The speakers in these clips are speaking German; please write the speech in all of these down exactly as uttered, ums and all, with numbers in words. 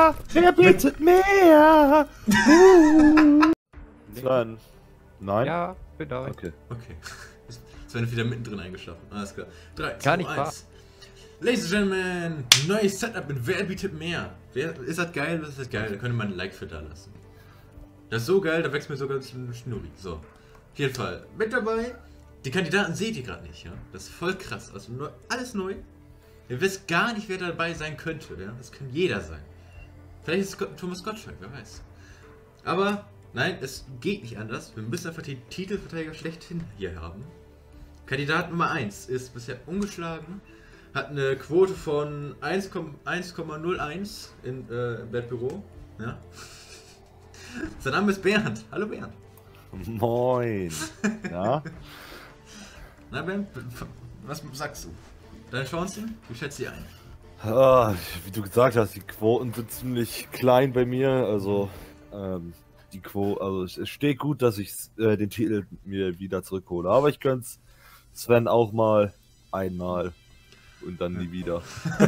mehr? Wer bietet mehr? Uh. Sven. Nein? Ja, bin da. Okay. Okay. Sven ist wieder mittendrin eingeschlafen. Alles klar. drei, Gar nicht zwei, wahr. eins. Ladies and Gentlemen, neues Setup mit Wer bietet mehr? Wer, ist das geil? Ist das geil? Da könnt ihr mal ein Like für da lassen. Das ist so geil, da wächst mir sogar ein Schnurri. So. Auf jeden Fall. Mit dabei. Die Kandidaten seht ihr gerade nicht, ja? Das ist voll krass. Also neu, alles neu. Ihr wisst gar nicht, wer dabei sein könnte, ja? Das kann jeder sein. Vielleicht ist es Thomas Gottschalk, wer weiß. Aber, nein, es geht nicht anders. Wir müssen einfach die Titelverteidiger schlechthin hier haben. Kandidat Nummer eins ist bisher ungeschlagen. Hat eine Quote von eins Komma null eins in, äh, im Wettbüro. Ja. Sein Name ist Bernd. Hallo Bernd. Moin. Ja? Na Bernd, was sagst du? Deine Chancen? Wie schätzt du die ein? Ah, wie du gesagt hast, die Quoten sind ziemlich klein bei mir. Also, ähm, die Quote, also es steht gut, dass ich äh, den Titel mir wieder zurückhole. Aber ich könnte es Sven auch mal einmal und dann nie wieder.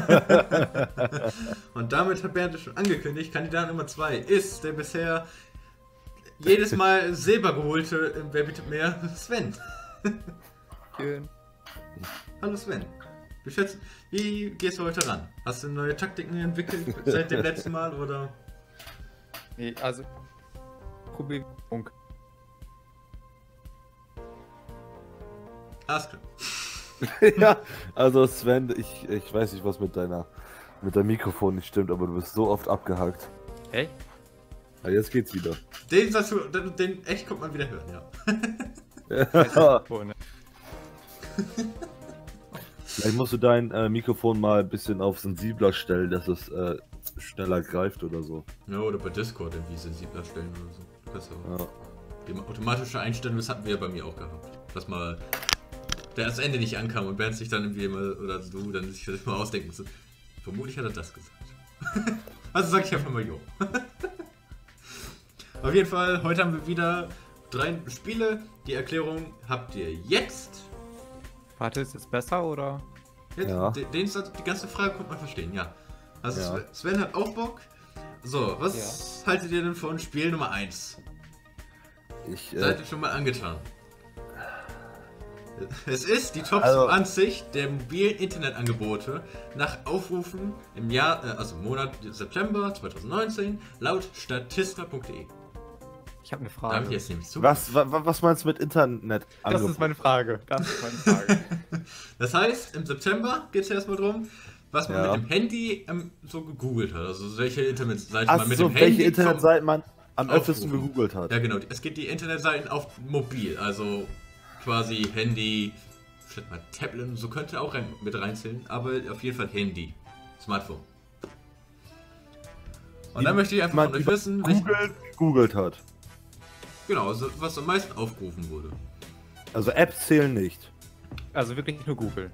Und damit hat Bernd es schon angekündigt. Kandidat Nummer zwei ist der bisher jedes Mal Silber geholte im Wer bietet mehr? Sven. Schön. Hallo Sven. Wie, schätzt, wie gehst du heute ran? Hast du neue Taktiken entwickelt seit dem letzten Mal oder? Nee, also. Probierung. Alles klar. Ja, also Sven, ich, ich weiß nicht, was mit deiner mit deinem Mikrofon nicht stimmt, aber du bist so oft abgehakt. Hey? Ja, jetzt geht's wieder. Den, sagst du, den, den echt kommt man wieder hören, ja. Ja. Oh, ne. Vielleicht musst du dein äh, Mikrofon mal ein bisschen auf sensibler stellen, dass es äh, schneller greift oder so. Ja, oder bei Discord irgendwie sensibler stellen oder so. Besser. Ja. Die automatische Einstellung, das hatten wir ja bei mir auch gehabt. Dass mal der das Ende nicht ankam und Bernd sich dann irgendwie immer, oder du, dann sich das mal ausdenken musste. Vermutlich hat er das gesagt. Also sag ich einfach mal jo. Auf jeden Fall, heute haben wir wieder drei Spiele. Die Erklärung habt ihr jetzt. Warte, ist es besser oder? Jetzt, Ja. den, den, die ganze Frage konnte man verstehen, ja. Also Ja. Sven- Sven hat auch Bock. So, was haltet ihr denn von Spiel Nummer eins? Ich, äh, Seid ihr schon mal angetan? Es ist die Top Also- zwanzig der mobilen Internetangebote nach Aufrufen im Jahr, äh, also im Monat September zweitausendneunzehn laut statista punkt de. Ich habe eine Da Frage. habe ich jetzt nämlich zu. was, wa, wa- was meinst du mit Internet? Das ist meine Frage. Das ist meine Frage. Das heißt, im September geht es ja erstmal drum, was man Ja. mit dem Handy ähm, so gegoogelt hat. Also welche Internetseite Ach man mit so, dem welche Handy Internetseiten man am Aufrufen. öftesten gegoogelt hat. Ja genau, es geht die Internetseiten auf mobil, also quasi Handy, vielleicht mal Tablet und so könnte auch rein, mit reinzählen, aber auf jeden Fall Handy, Smartphone. Und Die dann möchte ich einfach man von euch über wissen, welch, Google gegoogelt hat. genau, also was am meisten aufgerufen wurde. Also Apps zählen nicht. Also wirklich nur Google.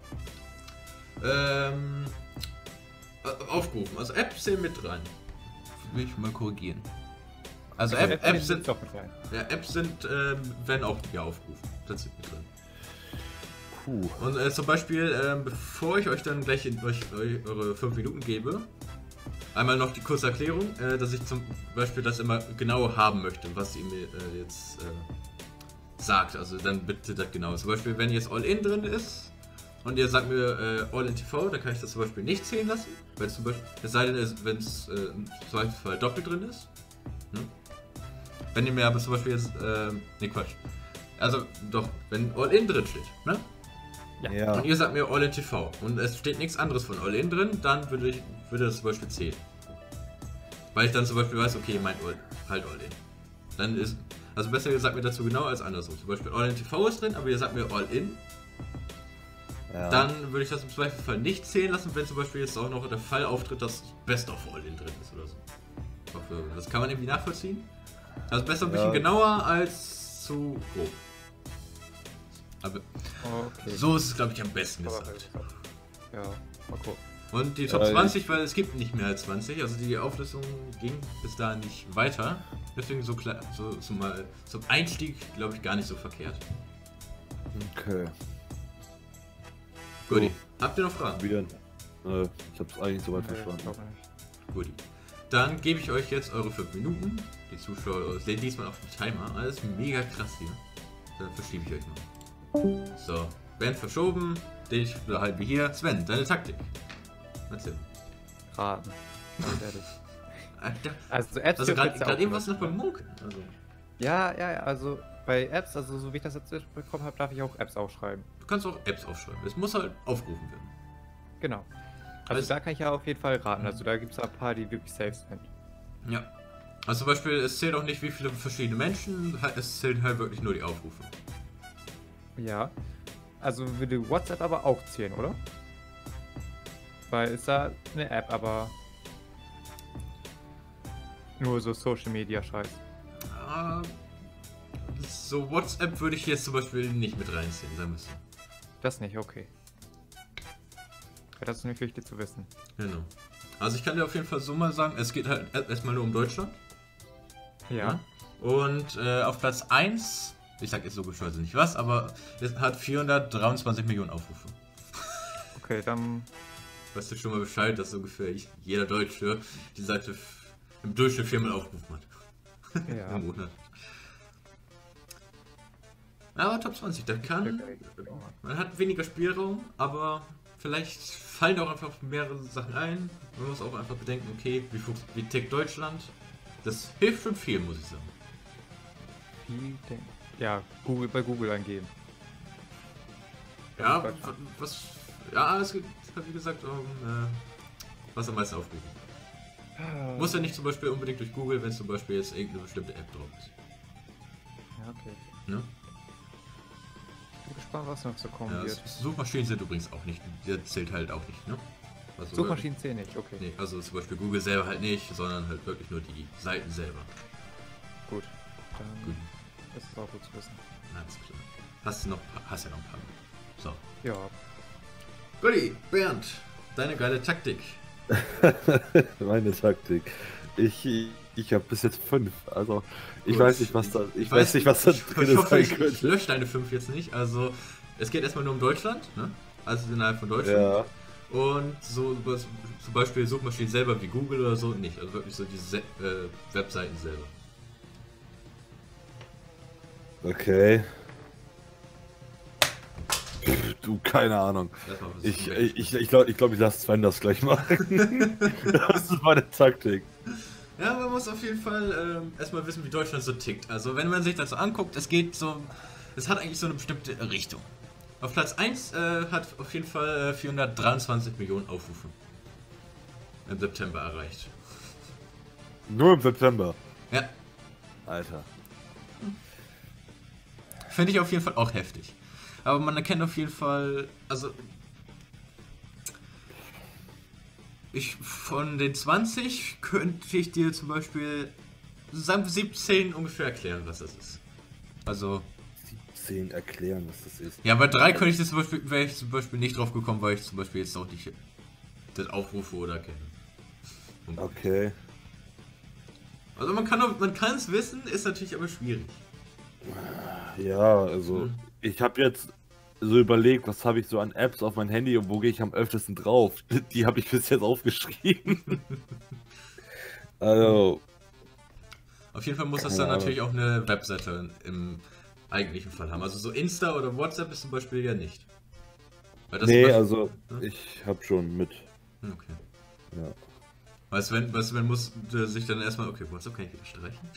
Ähm, äh, aufgerufen, also Apps zählen mit rein. Will ich mal korrigieren. Also App, Apps Apps sind sind, doch mit rein. ja, Apps sind, ähm, werden auch hier aufgerufen. Das sind mit drin. Puh. Und äh, zum Beispiel, ähm, bevor ich euch dann gleich in, euch, euch eure fünf Minuten gebe, einmal noch die kurze Erklärung, äh, dass ich zum Beispiel das immer genau haben möchte, was ihr mir äh, jetzt äh, sagt. Also dann bitte das genau. Zum Beispiel, wenn jetzt All-In drin ist und ihr sagt mir äh, All-In T V, dann kann ich das zum Beispiel nicht zählen lassen. Wenn zum Beispiel, es sei denn, wenn es äh, im Zweifelsfall doppelt drin ist. Ne? Wenn ihr mir aber zum Beispiel jetzt, äh, ne Quatsch. Also doch, wenn All-In drin steht, ne? Ja. Und ihr sagt mir All-In T V und es steht nichts anderes von All-In drin, dann würde ich würde das zum Beispiel zählen. Weil ich dann zum Beispiel weiß, okay, mein All, halt All-In. Dann ist, also besser ihr sagt mir dazu genau als andersrum. Zum Beispiel All-In T V ist drin, aber ihr sagt mir All-In, Ja. dann würde ich das im Zweifelsfall nicht zählen lassen, wenn zum Beispiel jetzt auch noch der Fall auftritt, dass Best of All-In drin ist oder so. Ich hoffe, das kann man irgendwie nachvollziehen. Also besser ein bisschen Ja. genauer als zu grob. Aber Okay. so ist es, glaube ich, am besten gesagt. Ja, mal gucken. Und die Top Äh, zwanzig, weil es gibt nicht mehr als zwanzig, also die Auflistung ging bis dahin nicht weiter. Deswegen so, klar, so, so mal zum Einstieg, glaube ich, gar nicht so verkehrt. Okay. Guti, habt ihr noch Fragen? Wieder. Äh, ich hab's eigentlich soweit Nee, verstanden. glaub nicht. Guti. Dann gebe ich euch jetzt eure fünf Minuten. Die Zuschauer sehen diesmal auf den Timer. Alles mega krass hier. Dann verschiebe ich euch mal. So, Bernd verschoben. Dich behalten wir hier. Sven, deine Taktik. Erzähl. Raten. Ganz ehrlich. Alter. Also Apps Also dürfen jetzt gerade ja eben auch- was noch beim Munkeln. Also, Ja, ja, ja, also bei Apps, also so wie ich das jetzt bekommen habe, darf ich auch Apps aufschreiben. du kannst auch Apps aufschreiben. Es muss halt aufgerufen werden. Genau. Also, Also- da kann ich ja auf jeden Fall raten. Also da gibt es ein paar, die wirklich safe sind. Ja. Also zum Beispiel, es zählt auch nicht, wie viele verschiedene Menschen, halt- es zählen halt wirklich nur die Aufrufe. Ja. Also würde WhatsApp aber auch zählen, oder? Weil ist da eine App, aber nur so Social Media Scheiß. Ah, so WhatsApp würde ich jetzt zum Beispiel nicht mit reinziehen, sagen wir es so. Das nicht, okay. Ja, das ist nämlich wichtig zu wissen. Genau. Also ich kann dir auf jeden Fall so mal sagen, es geht halt erstmal nur um Deutschland. Ja. Und äh, auf Platz eins, ich sag jetzt logischerweise nicht was, aber es hat vierhundertdreiundzwanzig Millionen Aufrufe. Okay, dann. Weißt du schon mal Bescheid, dass ungefähr jeder Deutsche die Seite im Durchschnitt viermal aufgerufen hat. Ja. Im Monat. Aber Top zwanzig, da kann. Man hat weniger Spielraum, aber vielleicht fallen auch einfach mehrere Sachen ein. Man muss auch einfach bedenken, okay, wie, fu- wie tickt Deutschland? Das hilft schon viel, muss ich sagen. Viel denk- Ja, Google bei Google eingeben. Ja, Deutschland. wa- was. Ja, es geht, wie gesagt, um äh, was am meisten aufrufen. Muss ja nicht zum Beispiel unbedingt durch Google, wenn zum Beispiel jetzt irgendeine bestimmte App drauf ist. Ja, okay. Ne? Ich bin gespannt, was noch so kommen Ja, wird. Suchmaschinen sind übrigens auch nicht, der zählt halt auch nicht, ne? Also Suchmaschinen zählen nicht, okay. Nee, also zum Beispiel Google selber halt nicht, sondern halt wirklich nur die Seiten selber. Gut. Dann Gut, ist es auch gut zu wissen. alles klar. Hast du noch, hast ja noch ein paar. So. Ja. Gotti, Bernd, deine geile Taktik. Meine Taktik. Ich, ich habe bis jetzt fünf. Also ich Gut. weiß nicht, was da. Ich, weiß nicht, was da ich, drin ich hoffe, sein ich, ich könnte. lösche deine fünf jetzt nicht. Also es geht erstmal nur um Deutschland, ne? Also innerhalb von Deutschland. Ja. Und so was, zum Beispiel Suchmaschinen selber wie Google oder so nicht. Also wirklich so diese Se äh, Webseiten selber. Okay. Pff, du, keine Ahnung. Erstmal was Ich, ich, ich, ich glaube, ich, glaub, ich lasse Sven das gleich machen. Das ist meine Taktik. Ja, man muss auf jeden Fall ähm, erstmal wissen, wie Deutschland so tickt. Also wenn man sich das so anguckt, es geht so, es hat eigentlich so eine bestimmte Richtung. Auf Platz eins äh, hat auf jeden Fall äh, vierhundertdreiundzwanzig Millionen Aufrufe im September erreicht. Nur im September. Ja, Alter. finde ich auf jeden Fall auch heftig. Aber man erkennt auf jeden Fall, also ich von den zwanzig könnte ich dir zum Beispiel sagen wir siebzehn ungefähr erklären, was das ist. Also siebzehn erklären, was das ist. ja, bei drei könnte ich das zum Beispiel, wäre ich zum Beispiel nicht drauf gekommen, weil ich zum Beispiel jetzt auch nicht das aufrufe oder kenne. Und- Okay. Also man kann auch- man kann es wissen, ist natürlich aber schwierig. Ja, also Hm. ich habe jetzt so überlegt, was habe ich so an Apps auf mein Handy und wo gehe ich am öftesten drauf. Die habe ich bis jetzt aufgeschrieben. Also, Auf jeden Fall muss das Keine dann Ahnung. natürlich auch eine Webseite im eigentlichen Fall haben. Also so Insta oder WhatsApp ist zum Beispiel ja nicht. Weil das nee, zum Beispiel- also Hm? ich habe schon mit. Okay. Ja. Weil Sven, weil Sven muss äh, sich dann erstmal, okay, WhatsApp kann ich wieder streichen.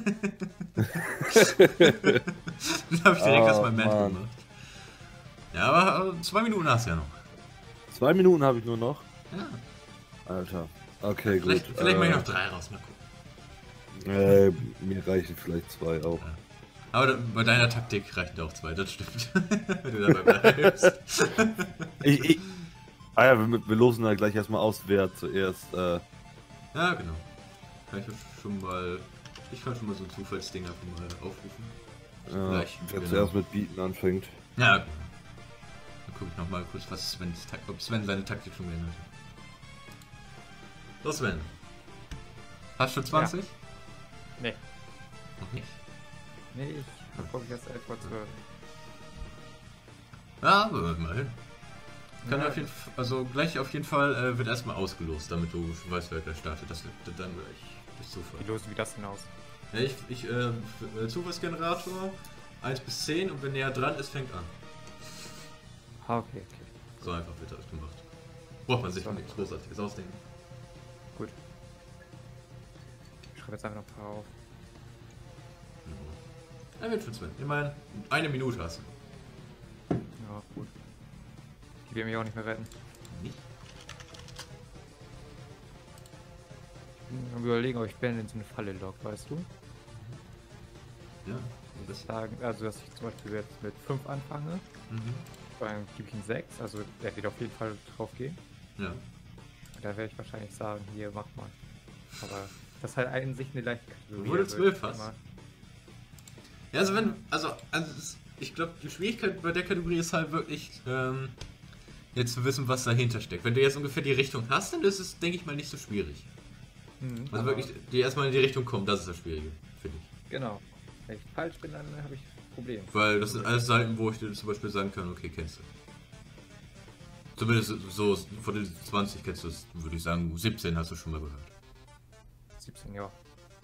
Dann habe ich direkt Oh, erstmal Mad Mann. gemacht. Ja, aber äh, zwei Minuten hast du ja noch. Zwei Minuten habe ich nur noch. Ja. Alter. Okay, Vielleicht, gut. vielleicht äh, mache ich noch drei raus, mal gucken. äh, mir reichen vielleicht zwei auch. Aber da, bei deiner Taktik reichen auch zwei, das stimmt. Wenn du dabei bleibst. Ich, ich, ah ja, wir, wir losen da gleich erstmal aus, wer zuerst. Äh, Ja, genau. Kann ich schon mal. Ich kann schon mal so ein Zufallsding einfach mal aufrufen. ja, Gleich, wer genau. zuerst mit Bieten anfängt. Ja, genau. Dann gucke ich nochmal kurz, was Sven's Tak- ob Sven seine Taktik schon geändert hat. So, Sven. Hast du schon zwanzig? Nee. Noch nicht. Nee, ich verfolge jetzt elf vor zwölf. Ja, aber mal hin. Kann Ja. auf jeden Fall, also gleich auf jeden Fall äh, wird erstmal ausgelost, damit du weißt, wer gleich startet. Das wird dann gleich durch Zufall. Wie losen wir das denn aus? Ja, ich, ich äh, äh, Zufallsgenerator eins bis zehn und wer näher dran ist, fängt an. Ah, okay, okay. So einfach wird das gemacht. Braucht man sich So. nichts Großartiges ausdenken. Gut. Ich schreibe jetzt einfach noch ein paar auf. Ja, wird für Sven. Ich meine, eine Minute hast du. Ja, gut. Die werden mich auch nicht mehr retten. Nicht? Ich bin am überlegen, ob ich Ben in so eine Falle lock, weißt du? Ja. Und das, Sagen, also dass ich zum Beispiel jetzt mit fünf anfange, mhm. dann gebe ich ihm sechs, also er wird auf jeden Fall drauf gehen. Ja. Und da werde ich wahrscheinlich sagen, hier, mach mal. Aber das ist halt an sich eine leichte Kategorie. Wo du also zwölf ich hast. immer- Ja, also wenn, also, also es- ich glaube, die Schwierigkeit bei der Kategorie ist halt wirklich, ähm, jetzt zu wissen, was dahinter steckt. Wenn du jetzt ungefähr die Richtung hast, dann ist es, denke ich mal, nicht so schwierig. Mhm, Also aber- wirklich, die erstmal in die Richtung kommen, das ist das Schwierige, finde ich. Genau. Wenn ich falsch bin, dann habe ich ein Problem. Weil das sind alles Seiten, wo ich dir zum Beispiel sagen kann, okay, kennst du. Zumindest so von den zwanzig kennst du es, würde ich sagen, siebzehn hast du schon mal gehört. siebzehn, ja.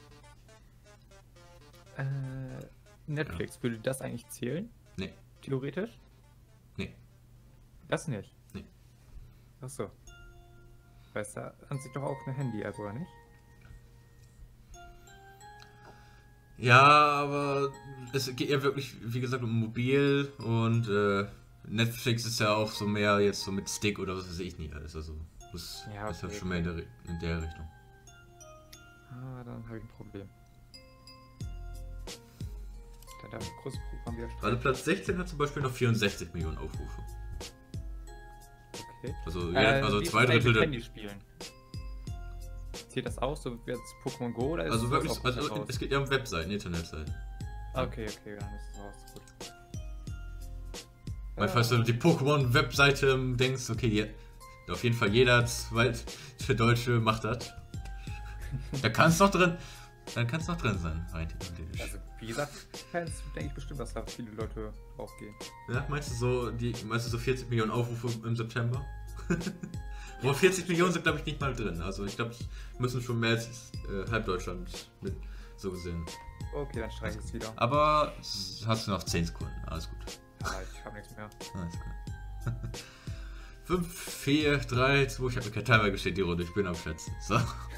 Äh, Netflix, würde das eigentlich zählen? Nee. Theoretisch? Nee. Das nicht? Nee. Achso. Weil es da an sich doch auch eine Handy-App, oder nicht? Ja, aber es geht ja wirklich, wie gesagt, um mobil und äh, Netflix ist ja auch so mehr jetzt so mit Stick oder was weiß ich nicht alles. Also das Ja, ist ja okay, schon mehr in der, Ri- in der Richtung. Ah, dann habe ich ein Problem. Da darf ein großes Programm wieder Also Platz sechzehn hat zum Beispiel noch vierundsechzig Millionen Aufrufe. Okay. Also, ja, Äh, also wie ist zwei das eigentlich Drittel mit der. Handy spielen. Zählt das aus, so wie jetzt Pokémon Go oder ist Also das wirklich, auch also raus? es geht ja um Webseiten, Internetseiten. Okay, okay, dann ist es raus. Gut. Weil falls du die Pokémon-Webseite denkst, okay, je, auf jeden Fall jeder zweite Deutsche macht das. Da kann es noch drin, dann kann es noch drin sein, rein theoretisch. Also, wie gesagt, Fans denke ich bestimmt, dass da viele Leute draufgehen. Ja, meinst du so, die, meinst du so vierzig Millionen Aufrufe im September? Wo vierzig Millionen sind, glaube ich, nicht mal drin. Also ich glaube, müssen schon mehr als äh, halb Deutschland mit so gesehen. Okay, dann streiche ich es wieder. Aber hast du noch zehn Sekunden, alles gut. Ja, ich habe nichts mehr. Alles gut. fünf, vier, drei, zwei, ich habe mir kein Timer gestellt, die Runde, ich bin am Schätzen. So.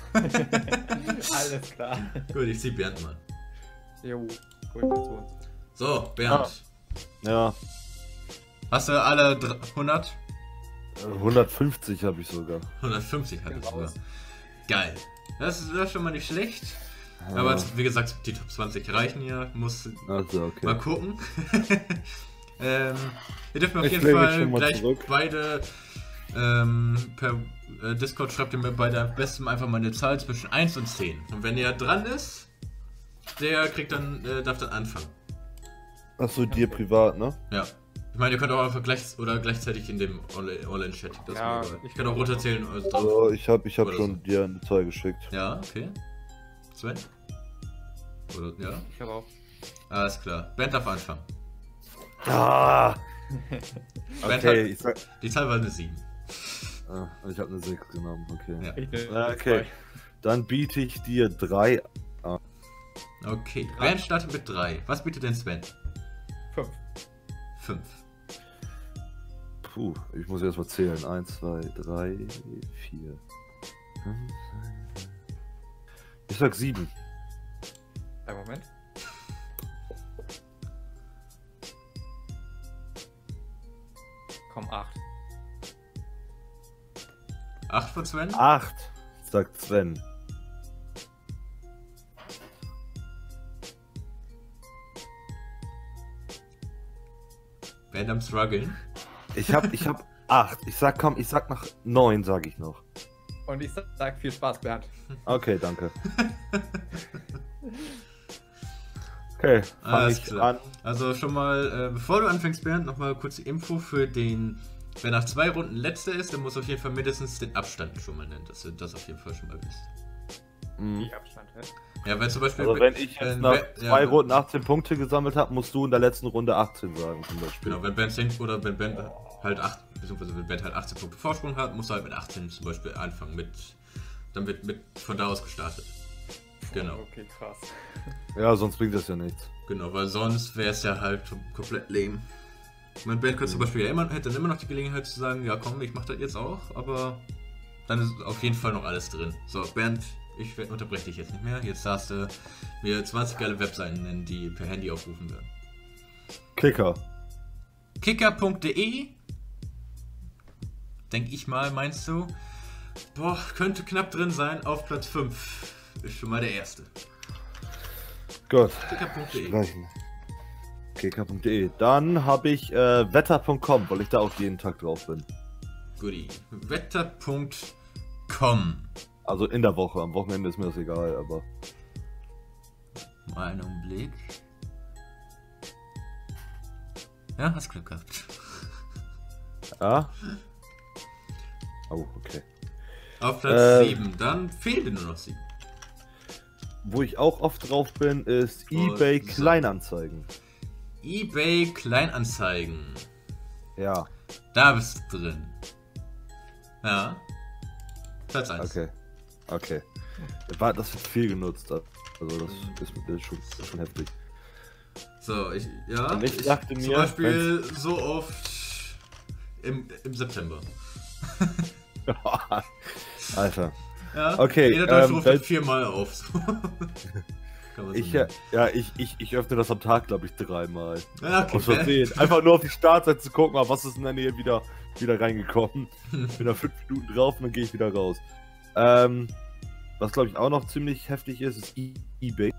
Alles klar. Gut, ich zieh Bernd mal. Jo, gut, zu uns. So, Bernd. Ja, Hast du alle dr- hundert? äh, hundertfünfzig habe ich sogar. hundertfünfzig hattest du Raus. sogar. Geil. Das ist, das ist schon mal nicht schlecht. Ja. Aber jetzt, wie gesagt, die Top zwanzig reichen ja. Muss Also, okay. mal gucken. ähm, ihr dürft mir auf Ich jeden lehne mich Fall schon mal gleich zurück. beide ähm, per äh, Discord schreibt ihr mir beide am besten einfach mal eine Zahl zwischen eins und zehn. Und wenn ihr dran ist, der kriegt dann, äh, darf dann anfangen. Achso, dir privat, ne? Ja. Ich meine, ihr könnt auch einfach gleich oder gleichzeitig in dem Online- Online-Chat. Das Ja, ist mir egal. ich Ich kann auch runterzählen. Also drauf. Also, ich habe ich hab Oder schon dir eine Zahl geschickt. Ja, okay. Sven? Oder, ja? Ich habe auch. Alles klar. Bernd darf anfangen. Ah! Bernd Okay, hat, ich sag. die Zahl war eine sieben. Ah, ich habe eine sechs genommen, okay. Ja. Ich nehm Ah, okay. Dann biete ich dir drei. Okay. Bernd startet mit drei. Was bietet denn Sven? Fünf. fünf. Puh, ich muss erst mal zählen. eins, zwei, drei, vier, fünf, sechs. Ich sag sieben. Ein Moment. Komm, acht. acht von Sven? acht, sagt Sven. Bernd am struggeln. Ich hab, ich hab acht. Ich sag, komm, ich sag noch neun, sag ich noch. Und ich sag viel Spaß, Bernd. Okay, danke. Okay, fang Alles ich klar. an. Also schon mal, äh, bevor du anfängst, Bernd, nochmal kurz die Info für den, wer nach zwei Runden letzter ist, der muss auf jeden Fall mindestens den Abstand schon mal nennen, dass du das auf jeden Fall schon mal wisst. Mhm. Die Abstand, hä? Ja, wenn zum Beispiel... Also wenn ich jetzt äh, nach wer- zwei ja, Runden achtzehn Punkte gesammelt habe, musst du in der letzten Runde achtzehn sagen zum Beispiel. Genau, wenn Ben zehn oder wenn Ben halt acht, beziehungsweise wenn Ben halt achtzehn Punkte Vorsprung hat, musst du halt mit achtzehn zum Beispiel anfangen, mit, dann wird mit von da aus gestartet. Genau, Okay, krass. Ja, sonst bringt das ja nichts. genau, weil sonst wäre es ja halt komplett lame. Mein Ben könnte zum Beispiel ja immer, hätte dann immer noch die Gelegenheit zu sagen, ja komm, ich mach das jetzt auch, aber dann ist auf jeden Fall noch alles drin. So, Bernd, ich unterbreche dich jetzt nicht mehr. Jetzt darfst du mir zwanzig geile Webseiten nennen, die per Handy aufrufen werden. Kicker. Kicker punkt de. Denk ich mal, meinst du? Boah, könnte knapp drin sein. Auf Platz fünf ist schon mal der erste. Gut. Kicker punkt de. Sprechen. Kicker punkt de. Dann habe ich äh, wetter punkt com, weil ich da auch jeden Tag drauf bin. Goodie. wetter punkt com. Also in der Woche. Am Wochenende ist mir das egal, aber. Mal einen Augenblick. Ja, hast Glück gehabt. Ja? Oh, okay. Auf Platz Ähm. sieben. Dann fehlen dir nur noch sieben. Wo ich auch oft drauf bin, ist Oh, eBay so. Kleinanzeigen. eBay Kleinanzeigen. Ja, Da bist du drin. Ja. Platz eins. okay. Okay. War- Das wird viel genutzt. Also das ist, ist, schon, ist schon heftig. So, ich, ja. Und ich dachte zum mir, Beispiel so oft im, im September. Alter. Ja. Okay, Jeder Deutsche ähm, ruft wenn- das viermal auf. So. Kann man so Ich, äh, nennen. ja, ich, ich, ich öffne das am Tag, glaube ich, dreimal. Ja, okay. Aus Versehen. Einfach nur auf die Startseite zu gucken, ah, was ist in der Nähe wieder, wieder reingekommen. Bin da fünf Minuten drauf und dann gehe ich wieder raus. Ähm, was glaube ich auch noch ziemlich heftig ist, ist e eBay.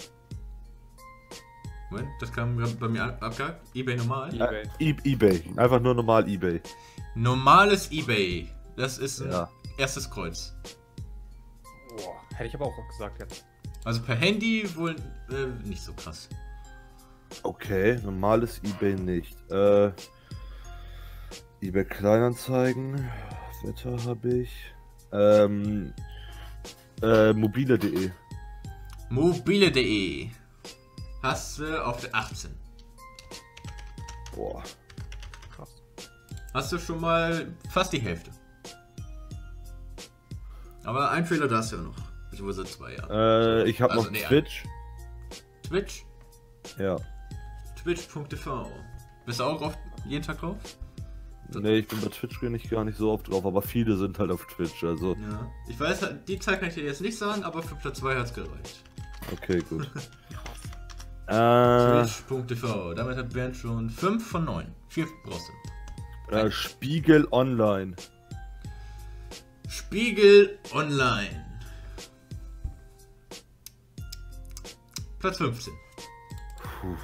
Moment, das kam gerade bei mir ab- abgehakt. eBay normal. eBay. E eBay. Einfach nur normal eBay. Normales eBay. Das ist ein Ja. erstes Kreuz. Boah, hätte ich aber auch gesagt jetzt. Also per Handy wohl äh, nicht so krass. Okay, normales eBay nicht. Äh, eBay Kleinanzeigen. Wetter habe ich. Ähm, äh, mobile punkt de. Mobile punkt de. Hast du auf der achtzehn. Boah. Krass. Hast du schon mal fast die Hälfte. Aber ein Fehler darfst du ja noch. Beziehungsweise zwei, ja. Äh, ich habe Also, noch nee, Twitch. Twitch. Ja. Twitch punkt t v. Bist du auch oft jeden Tag drauf? Nee, ich bin bei Twitch nicht gar nicht so oft drauf, aber viele sind halt auf Twitch, also. Ja. Ich weiß, die Zeit kann ich dir jetzt nicht sagen, aber für Platz zwei hat es gereicht. Okay, gut. äh, Twitch punkt t v. Damit hat Bernd schon fünf von neun. vier brauchst du. äh, Spiegel Online. Spiegel Online. Platz fünfzehn. Puh.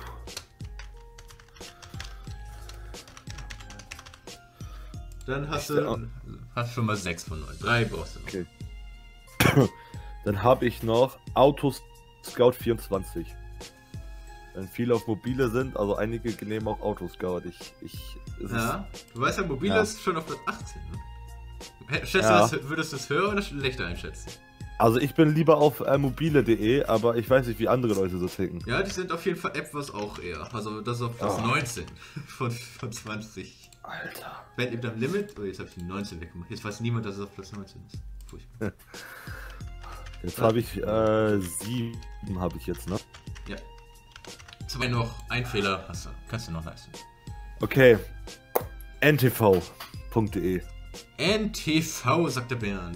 Dann hast Ich du auch. hast schon mal sechs von neun. drei brauchst du noch. Okay. Dann habe ich noch Autos Scout vierundzwanzig. Wenn viele auf mobile sind, also einige nehmen auch Autoscout. Ich, ich, es Ja, du weißt ja, mobile Ja. ist schon auf Platz achtzehn. Ne? Schätzt Ja. du das, würdest du es höher oder schlechter einschätzen? Ist, also ich bin lieber auf äh, mobile punkt de, aber ich weiß nicht, wie andere Leute so ticken. Ja, die sind auf jeden Fall etwas auch eher. Also das ist auf Platz Oh. neunzehn von, von zwanzig. Alter. Wenn eben am Limit. Oh, jetzt habe ich die neunzehn weggemacht. Jetzt weiß niemand, dass es auf Platz neunzehn ist. Furchtbar. Jetzt habe ich äh, sieben habe ich jetzt, ne? Ja. Zwei noch. Ein Fehler hast du. Kannst du noch leisten. Okay. n t v punkt de. N T V, sagt der Bernd.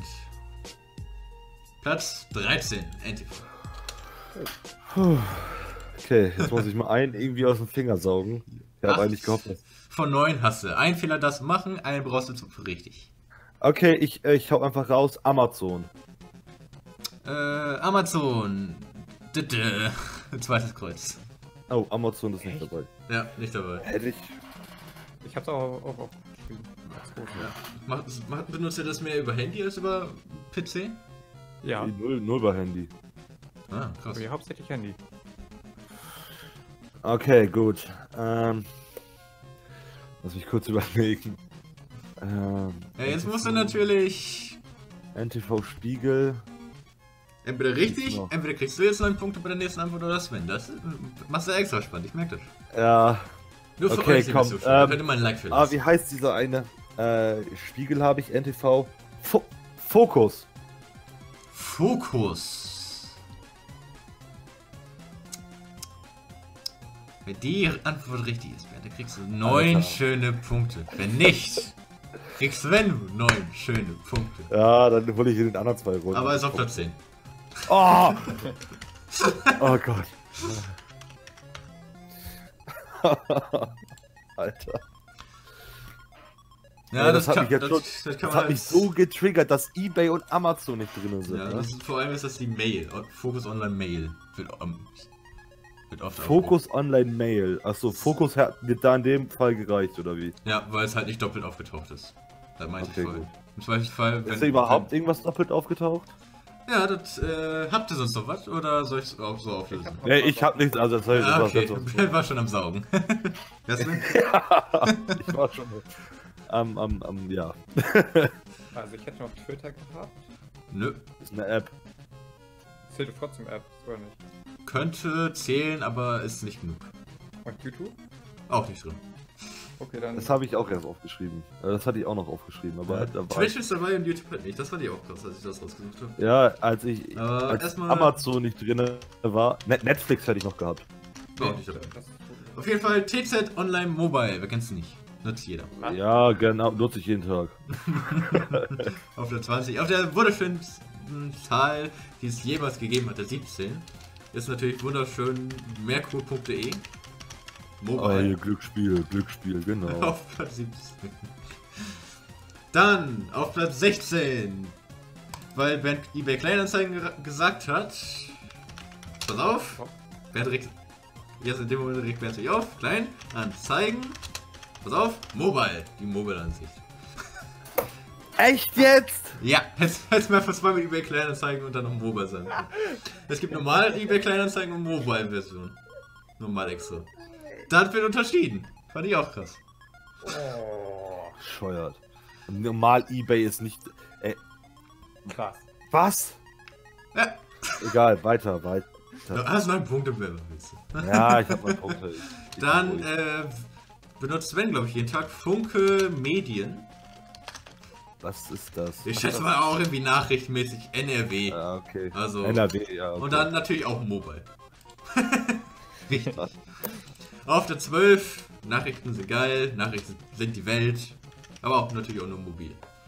Platz dreizehn. N T V. Puh. Okay, jetzt muss ich mal einen irgendwie aus dem Finger saugen. Ich habe Acht. eigentlich gehofft, dass... Von neun hast du. Ein Fehler das machen, einen brauchst du zu richtig. Okay, ich, äh, ich hau einfach raus. Amazon. Äh, Amazon. D -d -d. Zweites Kreuz. Oh, Amazon ist nicht Echt? dabei. Ja, nicht dabei. Hätte ich... Ich hab's auch, auch aufgeschrieben. Als groß. Ja. Macht, macht, benutzt ihr das mehr über Handy als über P C? Ja, Null, null bei Handy. Ah, krass. aber hauptsächlich Handy. Okay, gut. Ähm... Lass mich kurz überlegen. Ähm... Ja, jetzt musst du natürlich. N T V Spiegel. Entweder richtig, Genau. entweder kriegst du jetzt neun Punkte bei der nächsten Antwort oder Sven. Das äh, machst du extra spannend, ich merke das. Ja. Nur für Okay, euch, liebe komm, Zuschauer, da ähm, könnte man ein Like für Ah, lassen. wie heißt dieser eine? Äh, Spiegel habe ich, N T V. Fo Fokus. Fokus. Wenn die Antwort richtig ist, Bernd, dann kriegst du neun Alter. schöne Punkte. Wenn nicht, kriegst Sven neun schöne Punkte. Ja, dann hole ich in den anderen zwei Runden. Aber er ist auf Platz zehn. Oh! Oh Gott. Alter. Ja, Ja, das, das hat kann, mich jetzt das, schon- das kann Das man hat halt- mich so getriggert, dass eBay und Amazon nicht drin sind. Ja, ne? das ist, vor allem ist das die Mail. Fokus Online Mail. Wird, um, wird oft Fokus Online Mail. Achso, Fokus hat mir da in dem Fall gereicht, oder wie? aufgerufen. Ja, weil es halt nicht doppelt aufgetaucht ist. Da meinte Okay, ich voll. gut. Im Zweifelsfall, Ist da überhaupt irgendwas doppelt aufgetaucht? Ja, das, äh, habt ihr sonst noch was? Oder soll ich es auch so auflösen? hab- Nee, ich hab nichts, also das heißt, Ah, das okay, war Bernd war schon am Saugen. Jasmin? Ich war schon am, am, am, ja. Also ich hätte noch Twitter gehabt. Nö. Ist eine App. Zählt trotzdem App, oder nicht? Könnte zählen, aber ist nicht genug. Und YouTube? Auch nicht drin. Okay, dann. Das habe ich auch erst aufgeschrieben. Äh, Das hatte ich auch noch aufgeschrieben, aber da war Twitch ist dabei und YouTube halt nicht. Das fand ich auch krass, als ich das rausgesucht habe. ja, als ich Aber als erstmal- Amazon nicht drin war, Net Netflix hätte ich noch gehabt. War auch nicht dabei. Das ist gut. Auf jeden Fall T Z Online Mobile. Wer kennt's nicht? Nutzt jeder. Ah. Ja, genau, nutze ich jeden Tag. Auf der zwanzig. Auf der wunderschönen Zahl, die es jemals gegeben hat, der siebzehn, ist natürlich wunderschön merkur punkt de. Ah, Mobile. hier Glücksspiel, Glücksspiel, genau. Auf Platz siebzehn. Dann auf Platz sechzehn. Weil Bernd eBay Kleinanzeigen ge- gesagt hat. Pass auf. Bernd regt. Jetzt in dem Moment regt Bernd sich auf. Klein. Anzeigen. Pass auf. Mobile. Die Mobile-Ansicht. Echt jetzt? Ja, jetzt, jetzt mal von zweimal eBay Kleinanzeigen und dann noch Mobile sein. Es gibt normal eBay Kleinanzeigen und Mobile-Version. Normal extra. Da wird unterschieden. Fand ich auch krass. Bescheuert. Und normal eBay ist nicht. Ey, Krass. was? Ja. Egal, weiter, weiter. Du hast neun Punkte mehr, willst du. Ja, ich hab mal Punkte. Ich- ich Dann bin ruhig. äh, benutzt Sven, glaube ich, jeden Tag Funke Medien. Was ist das? Ich schätze mal auch irgendwie nachrichtenmäßig N R W. Ja, okay. Also- N R W, ja. Okay. Und dann natürlich auch Mobile. Richtig. Auf der zwölf, Nachrichten sind geil, Nachrichten sind die Welt, aber auch natürlich auch nur mobil.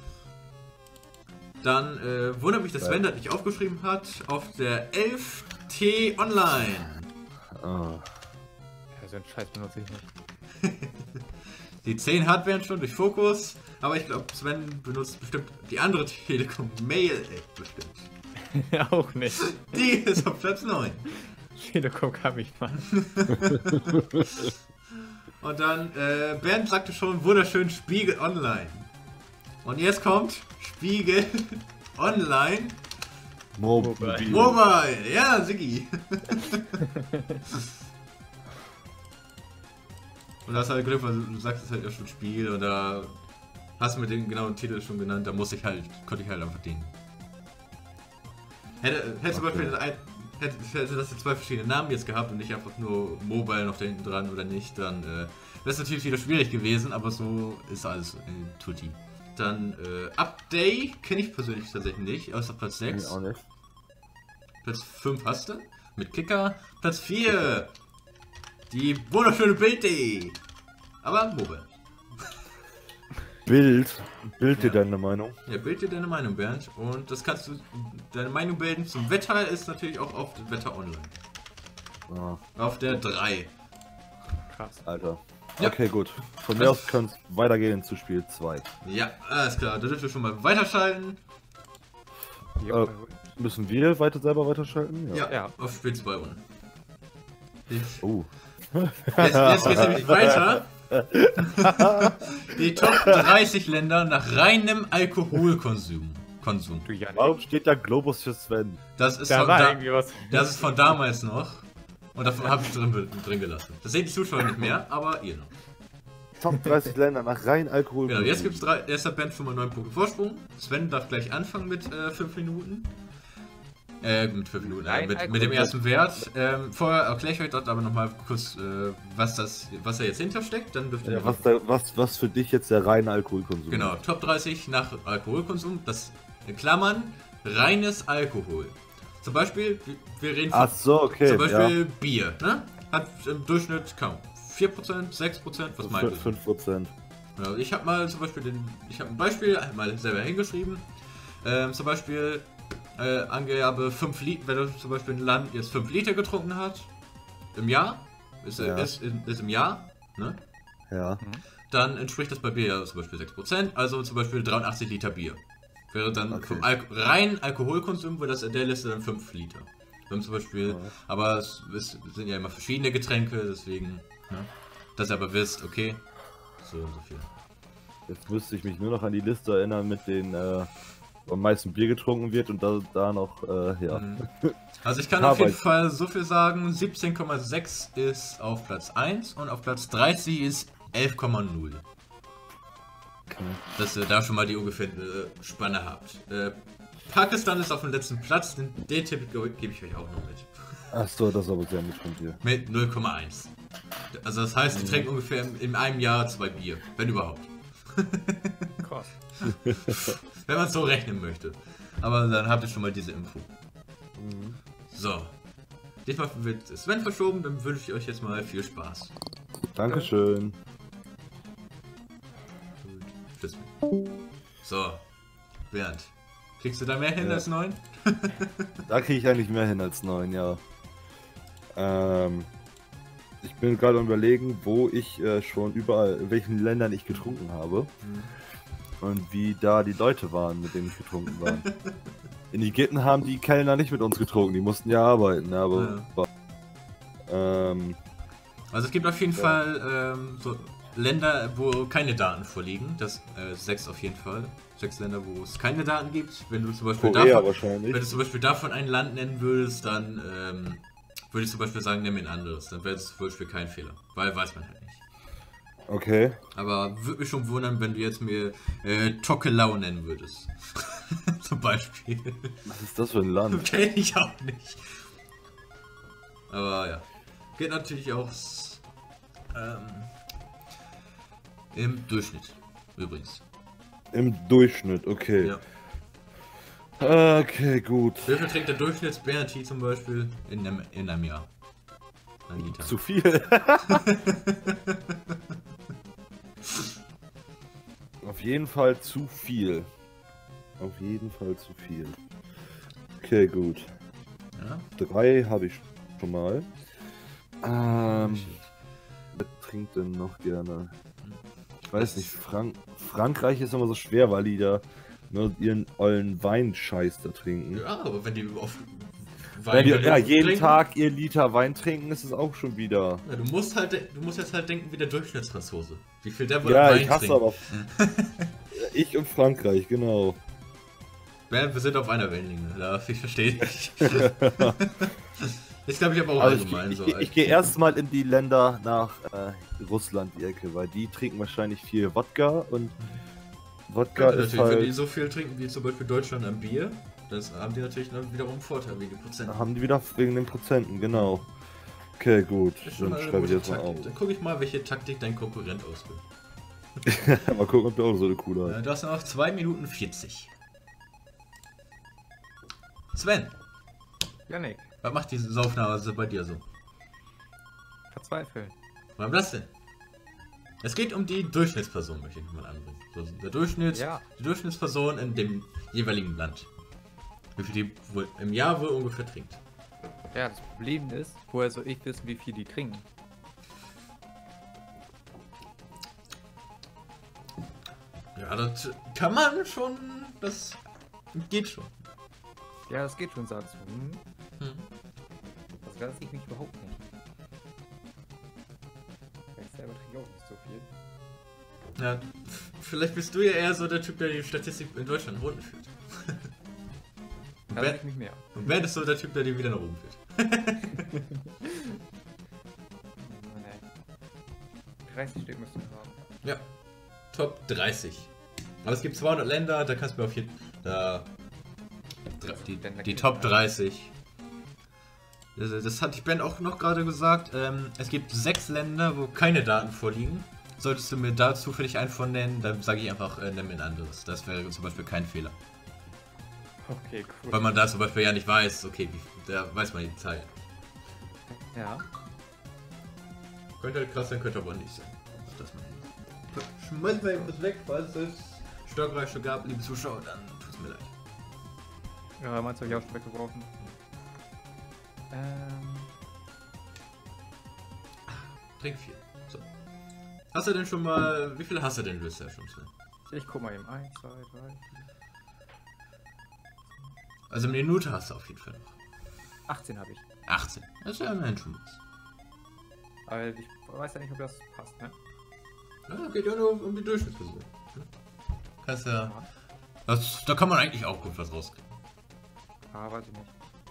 Dann äh, wundert mich, dass Geil. Sven das nicht aufgeschrieben hat. Auf der elf T Online. Ah. Ja, so einen Scheiß benutze ich nicht. Die zehn Hardware schon durch Fokus, aber ich glaube, Sven benutzt bestimmt die andere Telekom Mail App bestimmt. Auch nicht. Die ist auf Platz neun. Telekom kann mich mal. Und dann, äh, Bernd sagte schon, wunderschön Spiegel Online. Und jetzt kommt Spiegel Online Mobile. Mobile. Ja, Siggi. Und da hast du halt Glück, weil du sagst es halt ja schon Spiegel und da hast du mir den genauen Titel schon genannt, da muss ich halt, konnte ich halt einfach den. Hätte, hätte zum Okay. Beispiel das ein, hätte, hätte das jetzt zwei verschiedene Namen jetzt gehabt und nicht einfach nur Mobile noch da hinten dran oder nicht, dann äh, wäre es natürlich wieder schwierig gewesen, aber so ist alles äh, tutti. Dann äh, Update kenne ich persönlich tatsächlich nicht, außer Platz Nee, sechs. auch nicht. Platz fünf hast du mit Kicker. Platz vier die wunderschöne Bild.de. Aber Mobile. Bild. Bild dir Ja. deine Meinung. Ja, bild dir deine Meinung, Bernd. Und das kannst du, deine Meinung bilden zum Wetter ist natürlich auch auf Wetter Online. Ah, Auf der drei. Krass. Alter. Ja. Okay, gut. Von mir aus kann es weitergehen zu Spiel zwei. Ja, alles klar. Da dürft ihr schon mal weiterschalten. Ja, Äh, Müssen wir weiter selber weiterschalten? Ja, Ja. auf Spiel zwei unten. Jetzt, Oh. jetzt geht's nämlich weiter. Die Top dreißig Länder nach reinem Alkoholkonsum. Konsum. du Janik. Warum steht da Globus für Sven? Das ist Da von war da, irgendwie was. das ist von damals noch. Und davon habe ich drin, drin gelassen. Das sehen die Zuschauer nicht mehr, aber ihr noch. Top dreißig Länder nach rein Alkohol. Genau, jetzt gibt's drei. Erster Band schon mal neun Punkte Vorsprung. Sven darf gleich anfangen mit äh, fünf Minuten. Äh, mit fünf Minuten. Äh, Rein mit, Alkohol. mit dem ersten Wert. Ähm, vorher erkläre ich euch dort aber nochmal kurz, äh, was das, was da jetzt hintersteckt. Dann dürft ihr Ja, mir was, da, was, was für dich jetzt der reine Alkoholkonsum Genau, ist. Top dreißig nach Alkoholkonsum, das in Klammern reines Alkohol. Zum Beispiel, wir- wir reden Ach so, okay. zum Beispiel Bier, ne? Hat im Durchschnitt kaum vier Prozent, sechs Prozent, was ja. meint ihr? fünf Prozent. Ja, ich habe mal zum Beispiel den, ich habe ein Beispiel mal selber hingeschrieben. Ähm, zum Beispiel äh, Angabe fünf Liter, wenn du zum Beispiel ein Land jetzt fünf Liter getrunken hat im Jahr, ist, Ja. ist, ist, ist im Jahr, ne? Ja. Dann entspricht das bei Bier ja zum Beispiel sechs Prozent, also zum Beispiel dreiundachtzig Liter Bier. Wäre dann Okay. vom Al reinen Alkoholkonsum, wäre das in der Liste dann fünf Liter. Wir haben zum Beispiel, Ja. aber es, es sind ja immer verschiedene Getränke, deswegen, ja, dass ihr aber wisst, okay, so und so viel. Jetzt müsste ich mich nur noch an die Liste erinnern, mit den äh, am meisten Bier getrunken wird und da, da noch, äh, ja. Mhm. Also ich kann Ja, auf jeden weil- Fall so viel sagen, siebzehn Komma sechs ist auf Platz eins und auf Platz dreißig ist elf Komma null. Dass ihr da schon mal die ungefähr äh, Spanne habt. Äh, Pakistan ist auf dem letzten Platz, den, den Tipp ge- gebe ich euch auch noch mit. Achso, das ist aber sehr nett von dir. Mit null Komma eins. Also das heißt, die trinken ungefähr in, in einem Jahr zwei Bier, wenn überhaupt. Krass. Wenn man es so rechnen möchte. Aber dann habt ihr schon mal diese Info. So. Diesmal wird Sven verschoben, dann wünsche ich euch jetzt mal viel Spaß. Dankeschön. Tschüss. So. Bernd. Kriegst du da mehr hin Ja. als neun? Da kriege ich eigentlich mehr hin als neun, ja. Ähm, ich bin gerade am überlegen, wo ich äh, schon überall, in welchen Ländern ich getrunken habe. Und wie da die Leute waren, mit denen ich getrunken war. In Ägypten haben die Kellner nicht mit uns getrunken, die mussten ja arbeiten, aber... Ähm, Also es gibt auf jeden Ja. Fall ähm, so Länder, wo keine Daten vorliegen. Das äh, sechs auf jeden Fall. Sechs Länder, wo es keine Daten gibt. Wenn du zum Beispiel Korea davon, wahrscheinlich. wenn du zum Beispiel davon ein Land nennen würdest, dann ähm, würde ich zum Beispiel sagen, nimm ein anderes. Dann wäre es zum Beispiel kein Fehler. Weil weiß man halt nicht. Okay. Aber würde mich schon wundern, wenn du jetzt mir äh, Tokelau nennen würdest. Zum Beispiel. Was ist das für ein Land? Kenn ich auch nicht. Aber ja. Geht natürlich auch ähm, im Durchschnitt. Übrigens. Im Durchschnitt, okay. Ja. Okay, gut. Wie viel trinkt der Durchschnitts-Berti zum Beispiel in einem, in einem Jahr? Ein Liter. Zu viel. Auf jeden Fall zu viel. Auf jeden Fall zu viel. Okay, gut. Ja? Drei habe ich schon mal. Ähm, wer trinkt denn noch gerne? Ich weiß nicht, Frank Frankreich ist immer so schwer, weil die da nur ihren ollen Weinscheiß da trinken. Ja, aber wenn die auf Wenn die ja, jeden trinken, Tag ihr Liter Wein trinken, ist es auch schon wieder. Ja, du musst halt, du musst jetzt halt denken wie der Durchschnittsfranzose. Wie viel der wohl Ja, Wein ich hasse trinkt. aber. Ich und Frankreich, genau. Bernd, wir sind auf einer Wellenlinie. Ja, ich verstehe dich. Ich glaube, ich habe auch Also ich, allgemein ich, so. ich, ich gehe erstmal in die Länder nach äh, Russland, die Ecke, weil die trinken wahrscheinlich viel Wodka und Wodka Könnte ist natürlich, wenn die halt. so viel trinken wie zum Beispiel Deutschland am Bier, das haben die natürlich dann wiederum einen Vorteil wegen den Prozenten. Haben die wieder wegen den Prozenten, genau. Okay, gut. Ist schon Dann mal eine schreibe ich gute jetzt mal Taktik. auf. Dann gucke ich mal, welche Taktik dein Konkurrent ausführt. Mal gucken, ob der auch so eine coole Ja, hat. du hast noch zwei Minuten vierzig. Sven, Janik, was macht diese Saufnase bei dir so? verzweifeln. Warum das denn? Es geht um die Durchschnittsperson, möchte ich mal anbringen. So, der Durchschnitts, Ja. die Durchschnittsperson in dem jeweiligen Land. Wie viel die wohl im Jahr wohl ungefähr trinkt. Ja, das Problem ist, woher soll ich wissen, wie viel die trinken? Ja, das kann man schon, das geht schon. Ja, das geht schon, sagst du. Hm? Hm. Das weiß ich mich überhaupt nicht. Ich selber trinke auch nicht so viel. Ja, f- vielleicht bist du ja eher so der Typ, der die Statistik in Deutschland nach unten führt. Und Da Bernd, ich nicht mehr. und Bernd ist so der Typ, der die wieder nach oben führt. Oh, nein. dreißig Stück müssen wir haben. Ja, Top dreißig. Aber es gibt zweihundert Länder, da kannst du mir auf jeden da die, die Top dreißig. Das, das hat die Ben auch noch gerade gesagt. Ähm, es gibt sechs Länder, wo keine Daten vorliegen. Solltest du mir da zufällig einen von nennen, dann sage ich einfach, äh, nimm ein anderes. Das wäre zum Beispiel kein Fehler. Okay, cool. Weil man da zum Beispiel ja nicht weiß, okay, wie, da weiß man die Zeit. Ja. Könnte halt krass sein, könnte aber nicht sein. Das man schmeißt mal etwas weg, falls es Stockreiche gab, liebe Zuschauer, dann tut's mir leid. Ja, meinst du, hab ich auch schon weggeworfen? Ähm. Trink viel. So. Hast du denn schon mal. Wie viele hast du denn bisher schon, Sven? Ich guck mal eben. eins, zwei, drei. Also eine Minute hast du auf jeden Fall noch. achtzehn habe ich. achtzehn. Das ist ja immerhin schon was. Aber ich weiß ja nicht, ob das passt, ne? Ja, geht ja nur um die Durchschnittsperson. Kannst ja. Das, da kann man eigentlich auch gut was rauskriegen. Ah, weiß ich nicht.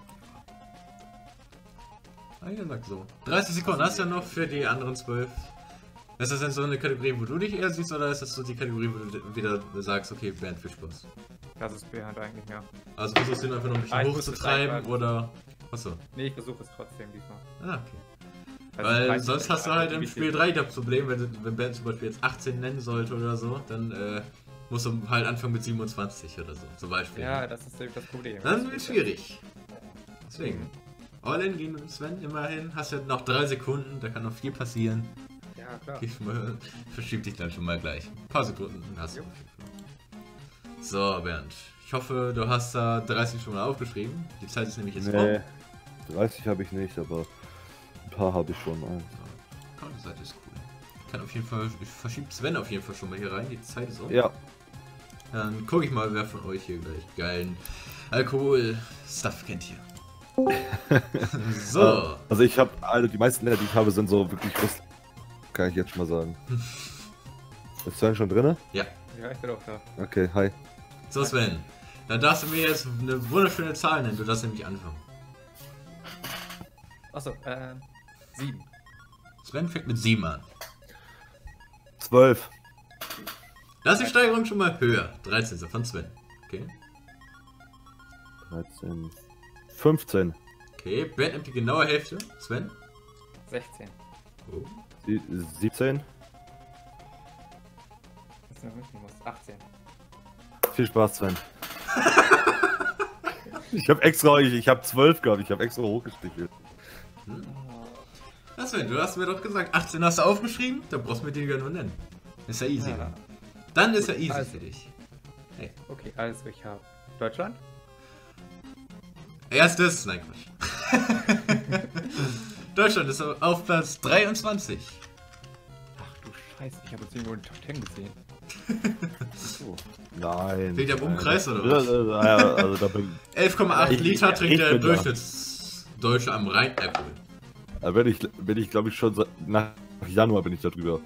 Ah, ihr sagt so. dreißig Sekunden hast du ja noch für die anderen zwölf. Ist das denn so eine Kategorie, wo du dich eher siehst, oder ist das so die Kategorie, wo du wieder sagst, okay, Bernd, viel Spaß? Das ist Bernd eigentlich, ja. Also versuchst du ihn einfach noch ein bisschen Ah, ich muss es hochzutreiben, reinschreiben. oder. Achso. Nee, ich versuche es trotzdem diesmal. Ah, okay. Also Weil dreißig sonst hast du halt im wichtig. Spiel drei das Problem, wenn, wenn Bernd zum Beispiel jetzt achtzehn nennen sollte oder so, dann äh, musst du halt anfangen mit siebenundzwanzig oder so, zum Beispiel. Ja, das ist nämlich das Problem. Dann wird es schwierig. Deswegen. All-in gehen mit Sven immerhin. Hast ja noch drei Sekunden, da kann noch viel passieren. Ja, klar. Okay, mal, verschieb dich dann schon mal gleich. Ein paar Sekunden hast du. Jo. So, Bernd. Ich hoffe, du hast da dreißig schon mal aufgeschrieben. Die Zeit ist nämlich jetzt Nee, rum. dreißig habe ich nicht, aber ein paar habe ich schon. Ein. Oh, die Seite ist cool. Ich kann auf jeden Fall, ich verschiebe Sven auf jeden Fall schon mal hier rein. Die Zeit ist um. Ja, Dann gucke ich mal, wer von euch hier gleich geilen Alkohol-Stuff kennt hier. So. also ich habe, also die meisten Länder, die ich habe, sind so wirklich Russland. Kann ich jetzt schon mal sagen. Ist Sven schon drin? Ja. Ja, ich bin auch da. Okay, hi. So, Sven. Dann darfst du mir jetzt eine wunderschöne Zahl nennen. Du darfst nämlich anfangen. Achso, ähm. sieben. Sven fängt mit sieben an. zwölf. Da ist die Steigerung schon mal höher. dreizehn von Sven. Okay. dreizehn. fünfzehn. Okay, Bernd nimmt die genaue Hälfte. Sven? sechzehn. Oh. Sie- siebzehn. Das ist noch mischen muss. achtzehn. Viel Spaß, Sven. ich habe extra, ich, ich habe zwölf gehabt, ich habe extra hochgestichelt. Na Sven, du hast mir doch gesagt, achtzehn hast du aufgeschrieben, dann brauchst du mir den ja nur nennen. Ist ja easy. Ja. Dann ist er easy Also. für dich. Okay, also ich habe Deutschland. Erstes, nein Quatsch. Deutschland ist auf Platz dreiundzwanzig. Ach du Scheiße, ich habe jetzt irgendwo in den Top zehn gesehen. Oh. Nein. Wegen der Umkreis, oder Ja, was? ja, ja, also da bin, elf Komma acht Ich- Liter ich- trinkt ich der bin da. Durchschnittsdeutsche am Rhein Alkohol. da bin ich, bin ich glaube ich schon seit, nach Januar bin ich da drüber.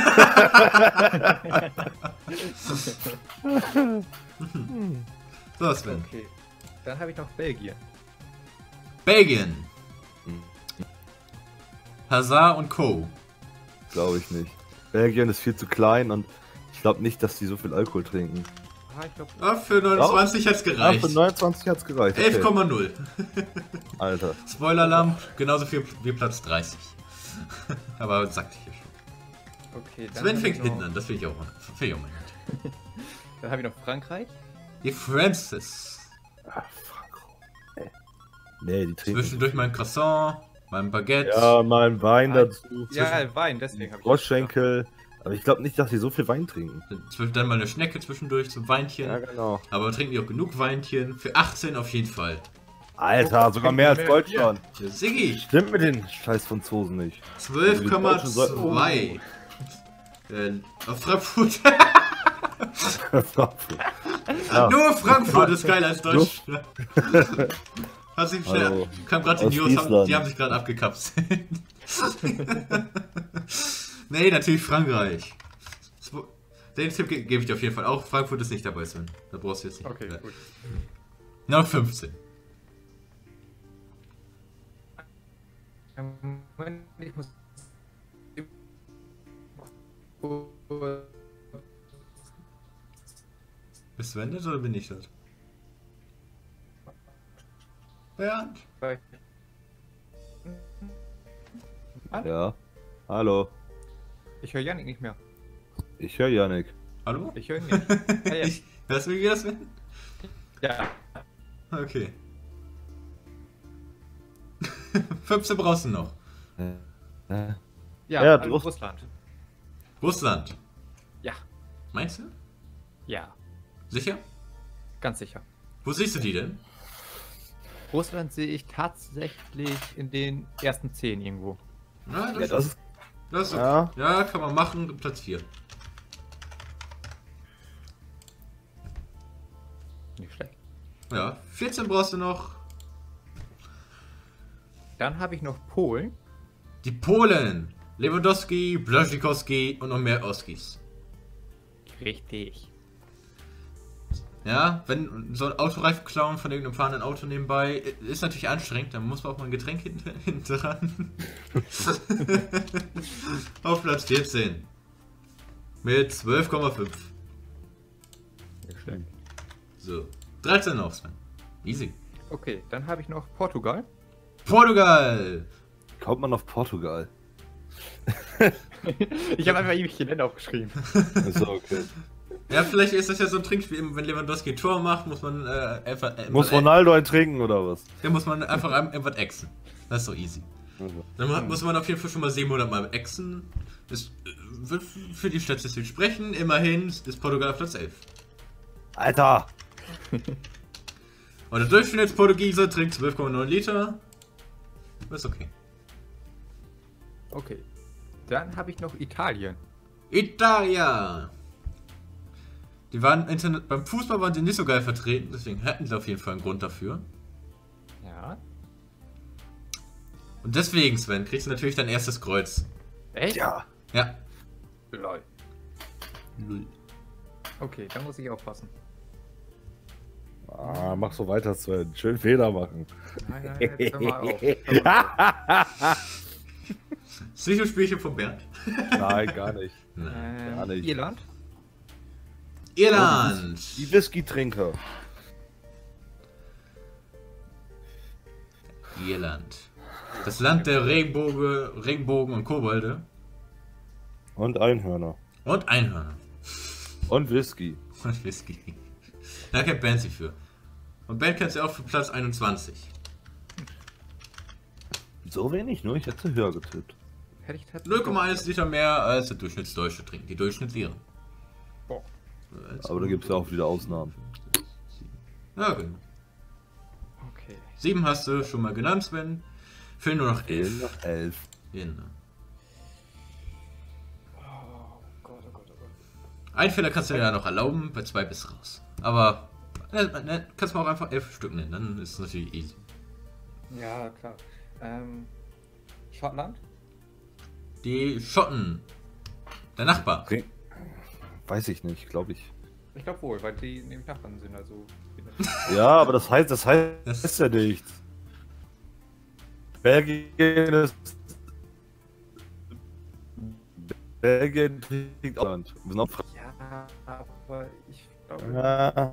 So, Sven. Okay. Dann habe ich noch Belgien. Belgien. Hm. Hazard und Co. Glaube ich nicht. Belgien ist viel zu klein und ich glaube nicht, dass die so viel Alkohol trinken. Ah, ich glaube. Ah, für neunundzwanzig hat's Ja, gereicht. für neunundzwanzig hat's gereicht. elf Okay. Komma null. Alter. Spoiler-Alarm, genauso viel wie Platz dreißig. Aber sagte ich ja schon. Okay, dann Sven hab fängt ich hinten noch- an, das finde ich auch mal, finde ich auch mal nett. Dann habe ich noch Frankreich. Die Francis. Ah, fuck. Ey. Nee, die trinken. Zwischendurch mein Croissant, mein Baguette. Ja, mal ein Wein Ah, dazu. Ja, Wein, deswegen habe ich. Froschschenkel. Aber ich glaube nicht, dass die so viel Wein trinken. Zwischen- Dann mal eine Schnecke zwischendurch zum Weinchen. Ja, genau. Aber trinken die auch genug Weinchen? Für achtzehn auf jeden Fall. Alter, sogar mehr als mehr Deutschland. Ja, Siggi, Stimmt mit den scheiß Franzosen nicht. zwölf Komma Deutschen sollten- zwei. Äh, auf Frankfurt. Ja. Nur Frankfurt ist geiler als Deutschland. Hat sich schnell, Hallo. kam gerade die Aus News, haben, Friesland. die haben sich gerade abgekapselt. Nee, natürlich Frankreich. Zwo- Den Tipp ge gebe ich dir auf jeden Fall auch. Frankfurt ist nicht dabei, Sven. Da brauchst du jetzt nicht. Okay, Ja. gut. Noch fünfzehn. Ähm, Moment, ich muss. Bist du beendet oder bin ich das? Bernd? Bei- Ja. Hallo. Ich höre Janik nicht mehr. Ich höre Janik. Hallo? Ich höre ihn nicht. Ja, ja. Ich, hörst du mich wieder, Sven? Ja. Okay. fünfzehn brauchst du noch. Äh, Ja, Ja, also Russ- Russland. Russland. Ja. Meinst du? Ja, Sicher? ganz sicher. Wo siehst du die denn? Russland sehe ich tatsächlich in den ersten zehn irgendwo. Ja, ja, das ist. das ist Ja. ja, kann man machen. Platz vier. Nicht schlecht. Ja, vierzehn brauchst du noch. Dann habe ich noch Polen. Die Polen. Lewandowski, Blaszczykowski und noch mehr Oskis. Richtig. Ja, wenn so ein Autoreifen klauen von irgendeinem fahrenden Auto nebenbei, ist natürlich anstrengend, dann muss man auch mal ein Getränk hinten, hinten dran. Auf Platz vierzehn. Mit zwölf Komma fünf. Nicht schlecht. So. dreizehn noch, Sven. Easy. Okay, dann habe ich noch Portugal. Portugal. Kommt man auf Portugal? Ich habe einfach ewig Länder aufgeschrieben. Ist okay. Ja, vielleicht ist das ja so ein Trinkspiel, wenn Lewandowski ein Tor macht, muss man äh, einfach... Äh, Muss äh, Ronaldo einen trinken oder was? Ja, muss man einfach ein- irgendwas exen. Das ist so easy. Also. Dann mu- muss man auf jeden Fall schon mal siebenhundert Mal exen. Das äh, wird für die Statistik sprechen. Immerhin ist Portugal auf Platz elf. Alter! Und der Durchschnittsportugiese trinkt zwölf Komma neun Liter. Ist okay. Okay. Dann habe ich noch Italien. Italia! Die waren Internet beim Fußball waren die nicht so geil vertreten, deswegen hätten sie auf jeden Fall einen Grund dafür. Ja. Und deswegen, Sven, kriegst du natürlich dein erstes Kreuz. Echt? Ja. Ja. Lol. Okay, dann muss ich aufpassen. Ah, mach so weiter, Sven. Schön Fehler machen. Nein, nein, jetzt hör mal auf. Hör mal auf. Psychospielchen von Bernd. Nein, gar nicht. Nein. Gar Ähm, nicht. Irland. Irland! Die Whisky-Trinker. Irland. Das Land der Regenbogen, Regenbogen und Kobolde. Und Einhörner. Und Einhörner. Und Whisky. Und Whisky. Da kennt Bernd sich für. Und Bernd kennt sie auch für Platz einundzwanzig. So wenig, nur ich hätte höher getippt. Hätte ich tatsächlich. null Komma eins Liter mehr als der Durchschnittsdeutsche trinken. Die Durchschnittslehrer. Boah. Aber da gibt es ja auch wieder Ausnahmen. Ja, genau. Okay. Sieben hast du schon mal genannt, Sven. Fehlen nur noch Fehlen elf. noch elf. Genau. Oh Gott, oh Gott, oh Gott. Ein Fehler kannst du dir ja noch erlauben, bei zwei bist du raus. Aber ne, ne, kannst du auch einfach elf Stück nennen, dann ist es natürlich easy. Ja, klar. Ähm, Schottland? Die Schotten. Der Nachbar. Ring- Weiß ich nicht, glaube ich. Ich glaube wohl, weil die neben Nachbarn sind, also. Ja, aber das heißt, das heißt, Das- das ist ja nichts. Belgien ist. Belgien liegt Ausland. Wir sind auch Fra- Ja, aber ich glaube, Ja,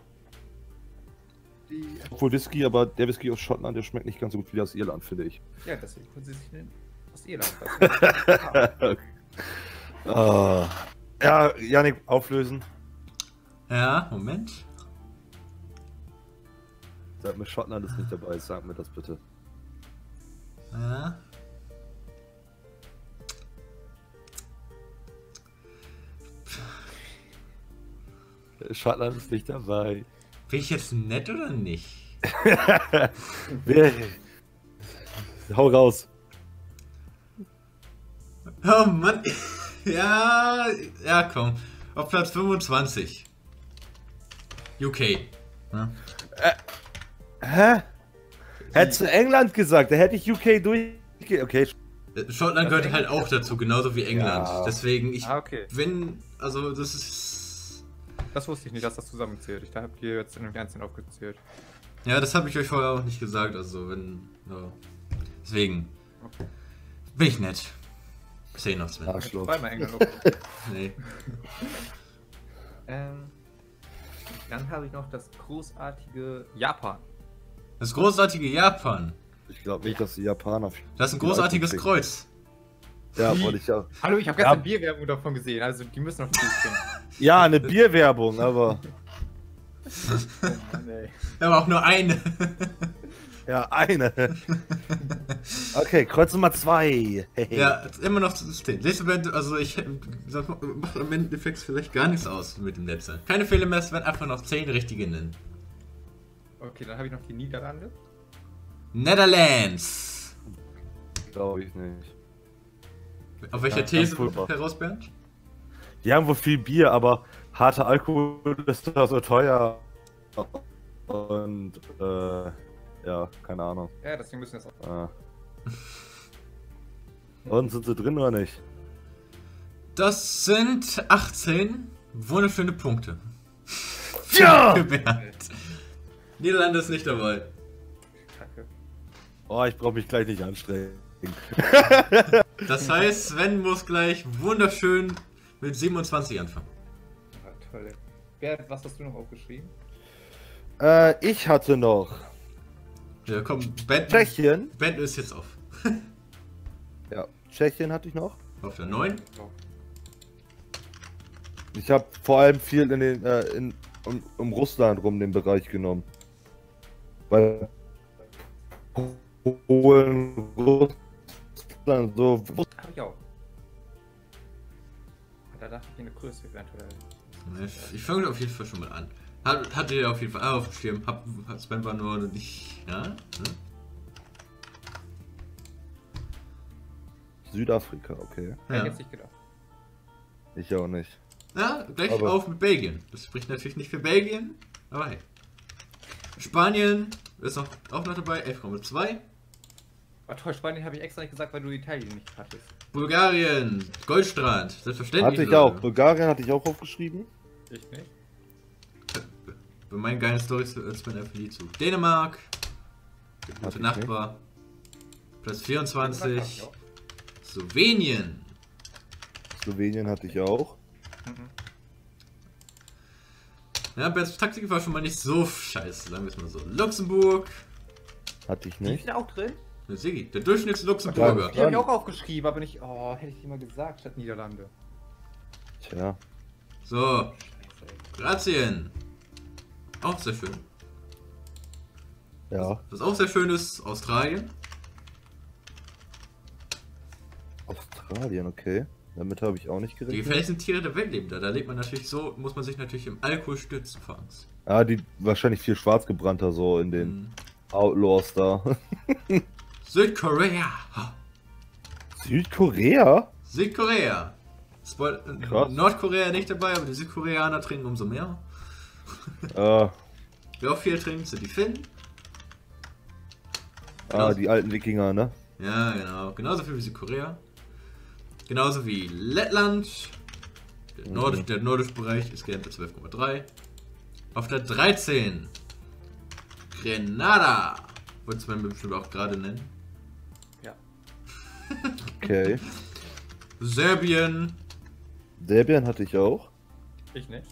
die. obwohl Whisky, aber der Whisky aus Schottland, der schmeckt nicht ganz so gut wie aus Irland, finde ich. Ja, deswegen können sie sich nennen. Aus Irland. Das Ah. Ja, Janik, auflösen. Ja, Moment. Sag mir, Schottland ist nicht dabei, sag mir das bitte. Ja. Schottland ist nicht dabei. Bin ich jetzt nett oder nicht? Wer? Hau raus. Oh Mann. Ja, ja, komm. Auf Platz fünfundzwanzig. U K. Ja. Hä? Hättest du England gesagt, da hätte ich U K durch. Okay, Schottland gehört halt auch dazu, genauso wie England. Ja. Deswegen, ich, Ah, okay. wenn, also das ist, Das wusste ich nicht, dass das zusammenzählt. Ich habe hier jetzt in dem Ganzen aufgezählt. ja, das habe ich euch vorher auch nicht gesagt, also wenn, ja. Deswegen, Okay. bin ich nett. Zehn noch, Sven. Arschloch. Zweimal England. Okay. Nee. ähm, dann habe ich noch das großartige Japan. Das großartige Japan. Ich glaube nicht, dass die Japaner... Das ist ein großartiges Kreuz. Ja, wollte ich auch. Hallo, ich habe Ja. gestern Bierwerbung davon gesehen, also die müssen noch ein Bier trinken. Ja, eine Bierwerbung, aber... Oh Mann, ey. Aber auch nur eine. Ja, eine. Okay, Kreuz Nummer zwei. Hey. Ja, immer noch zu stehen. Nächste Band, also ich das macht am Endeffekt vielleicht gar nichts aus mit dem letzten. Keine Fehler mehr, es werden einfach noch zehn richtige nennen. Okay, dann habe ich noch die Niederlande. Netherlands. Glaube ich nicht. Auf welcher Ja, These ganz furchtbar. heraus, Bernd? Die haben wohl viel Bier, aber harter Alkohol ist da so teuer. Und, äh, ja, keine Ahnung. Ja, deswegen müssen wir es auch. Äh. Und sind sie drin oder nicht? Das sind achtzehn wunderschöne Punkte. Ja! Für Bernd. Niederlande ist nicht dabei. Kacke. Oh, ich brauche mich gleich nicht anstrengen. Das heißt, Sven muss gleich wunderschön mit siebenundzwanzig anfangen. Ja, toll. Bert, was hast du noch aufgeschrieben? Äh, ich hatte noch Ja, komm, Ben, Tschechien. Ben ist jetzt auf. Ja, Tschechien hatte ich noch. Auf der neun. So. Ich habe vor allem viel in den, äh, in, um, um Russland rum den Bereich genommen. Weil Polen, Russland, so. Hab ich auch. Da dachte ich, eine Größe eventuell. Ich, ich fange auf jeden Fall schon mal an. Hat, hatte ihr auf jeden Fall auf dem Schirm. Hab, hat Sven war nur nicht. Ja? Ne? Südafrika, okay. Hätte ich Ja. jetzt nicht gedacht. Ich auch nicht. Ja, gleich Aber- auf mit Belgien. Das spricht natürlich nicht für Belgien, aber hey. Spanien ist noch, auch noch dabei, elf Komma zwei. Aber toll, Spanien habe ich extra nicht gesagt, weil du Italien nicht hattest. Bulgarien, Goldstrand, selbstverständlich. Hatte ich Leute. auch. Bulgarien hatte ich auch aufgeschrieben. Ich nicht. Bei meinen geilen Storys hört man einfach nie zu. Dänemark, der Hatte gute ich Nachbar. Platz vierundzwanzig. Hab ich auch. Slowenien. Slowenien hatte ich auch. Mhm. Ja, Best Taktik war schon mal nicht so scheiße, sagen wir es mal so. Luxemburg. Hatte ich Die nicht. ist auch drin? Der Sigi, der Durchschnitts-Luxemburger. Die habe ich auch aufgeschrieben, aber nicht. Oh, hätte ich immer gesagt, statt Niederlande. Tja. So, Scheiße, ey. Kroatien. Auch sehr schön. Ja. Was auch sehr schön ist, Australien. Australien, okay. Damit habe ich auch nicht Die gerechnet. gefährlichsten Tiere der Welt leben da. Da lebt man natürlich so, muss man sich natürlich im Alkohol stürzen, Fangs. Ah, die wahrscheinlich viel schwarzgebrannter so in den Mhm. Outlaws da. Südkorea. Ha. Südkorea? Südkorea. Spoil äh, Krass. Nordkorea nicht dabei, aber die Südkoreaner trinken umso mehr. Äh, Wer auch viel trinkt, sind die Finnen. ah, die alten Wikinger, ne? Ja, genau. Genauso viel wie Südkorea. Genauso wie Lettland. Der, Mhm. nordisch, der nordische Bereich ist gerne bei zwölf Komma drei. Auf der dreizehn. Grenada. Wolltest du man bestimmt auch gerade nennen. Ja. Okay. Serbien. Serbien hatte ich auch. Ich nicht.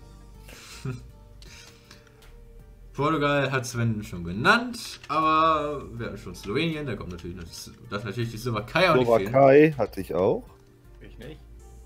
Portugal hat Sven schon genannt, aber wir hatten schon Slowenien, da kommt natürlich, darf natürlich die Slowakei auch nicht fehlen. Slowakei hatte ich auch. Ich nicht.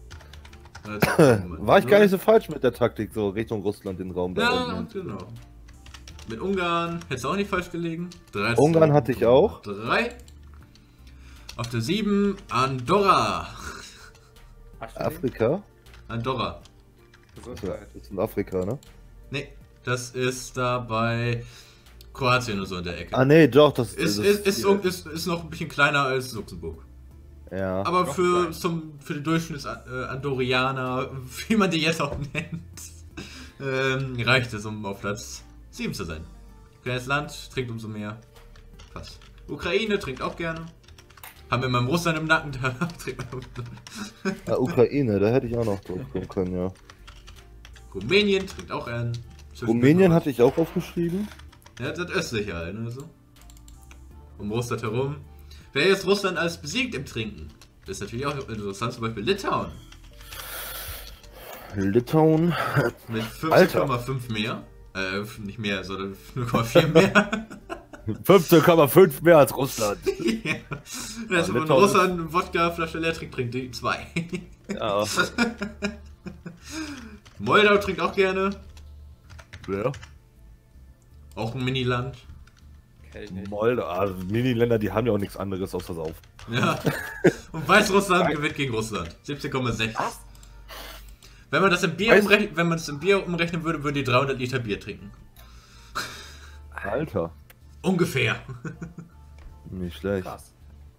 War ich gar nicht so falsch mit der Taktik, so Richtung Russland den Raum da Ja, unten. genau. Mit Ungarn hättest du auch nicht falsch gelegen. dreizehn Ungarn hatte ich auch. drei. Auf der sieben Andorra. Hast du den? Afrika? Andorra. Also, Gesundheit. das ist in Afrika, ne? Nee, das ist da bei Kroatien und so in der Ecke. Ah, nee, doch, das ist, das ist, ist, so- ist, ist noch ein bisschen kleiner als Luxemburg. Ja. Aber Doch, für, klein. zum, für den Durchschnitts-Andorianer, wie man die jetzt auch nennt, ähm, reicht es, um auf Platz sieben zu sein. Kleines Land, trinkt umso mehr. Passt. Ukraine trinkt auch gerne. Haben wir mal Russland im Nacken, da trinkt man. Ah, Ukraine, da hätte ich auch noch drauf kommen können, ja. Rumänien trinkt auch einen. Rumänien hatte ich auch aufgeschrieben. Ja, das ist östlicher halt, ne, so. Um Russland herum. Wer jetzt Russland als besiegt im Trinken? Das ist natürlich auch interessant, zum Beispiel Litauen. Litauen. Mit fünfzehn Komma fünf mehr. Äh, nicht mehr, sondern null Komma vier mehr. fünfzehn Komma fünf mehr als Russland. Ja. Also wenn Litauen Russland eine Wodka-Flasche leer trinkt, trinkt die zwei. Ja. Moldau trinkt auch gerne. Ja. Auch ein Miniland. Kenn ich nicht. Moldau, also Mini-Länder, die haben ja auch nichts anderes außer Sauf. Ja. Und Weißrussland gewinnt gegen Russland. siebzehn Komma sechs. Wenn man das im Bier Weiß- umrechnen, wenn man das im Bier umrechnen würde, würden die dreihundert Liter Bier trinken. Alter. Ungefähr. Nicht schlecht. Krass.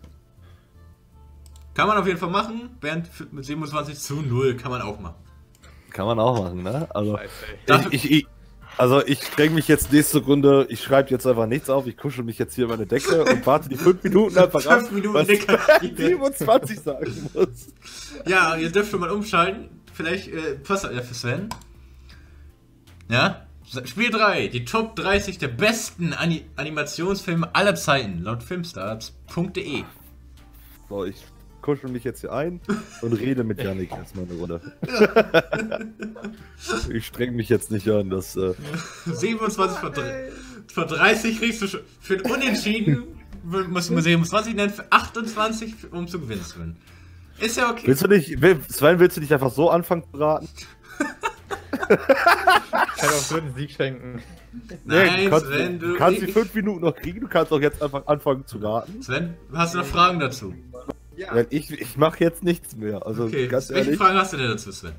Kann man auf jeden Fall machen. Bernd mit siebenundzwanzig zu null kann man auch machen. Kann man auch machen, ne? Also, Scheiße, ey. Dafür- ich, ich, ich, also ich streng mich jetzt nächste Runde, ich schreibe jetzt einfach nichts auf, ich kuschel mich jetzt hier in meine Decke und warte die fünf Minuten einfach ab, Fünf Minuten was dicker. siebenundzwanzig sagen muss. Ja, ihr dürft schon mal umschalten. Vielleicht äh, passt das ja für Sven. Ja? Spiel drei. Die Top dreißig der besten Ani Animationsfilme aller Zeiten. Laut filmstars punkt de. So, ich kuschel mich jetzt hier ein und rede mit Yannick erstmal eine Runde. Ich streng mich jetzt nicht an, das äh, siebenundzwanzig vor, dr- vor dreißig kriegst du schon. Für den Unentschieden musst du mal siebenundzwanzig nennen, für achtundzwanzig, um zu gewinnen, Sven. Ist ja okay. willst du nicht, will- Sven, willst du nicht einfach so anfangen zu raten? Ich kann auch so einen Sieg schenken. Nein, du kannst, Sven, du du. kannst die ich- fünf Minuten noch kriegen, du kannst auch jetzt einfach anfangen zu raten. Sven, hast du noch Fragen dazu? Ja. Weil ich, ich mache jetzt nichts mehr, also Okay, ganz welche ehrlich. Fragen hast du denn dazu, Sven?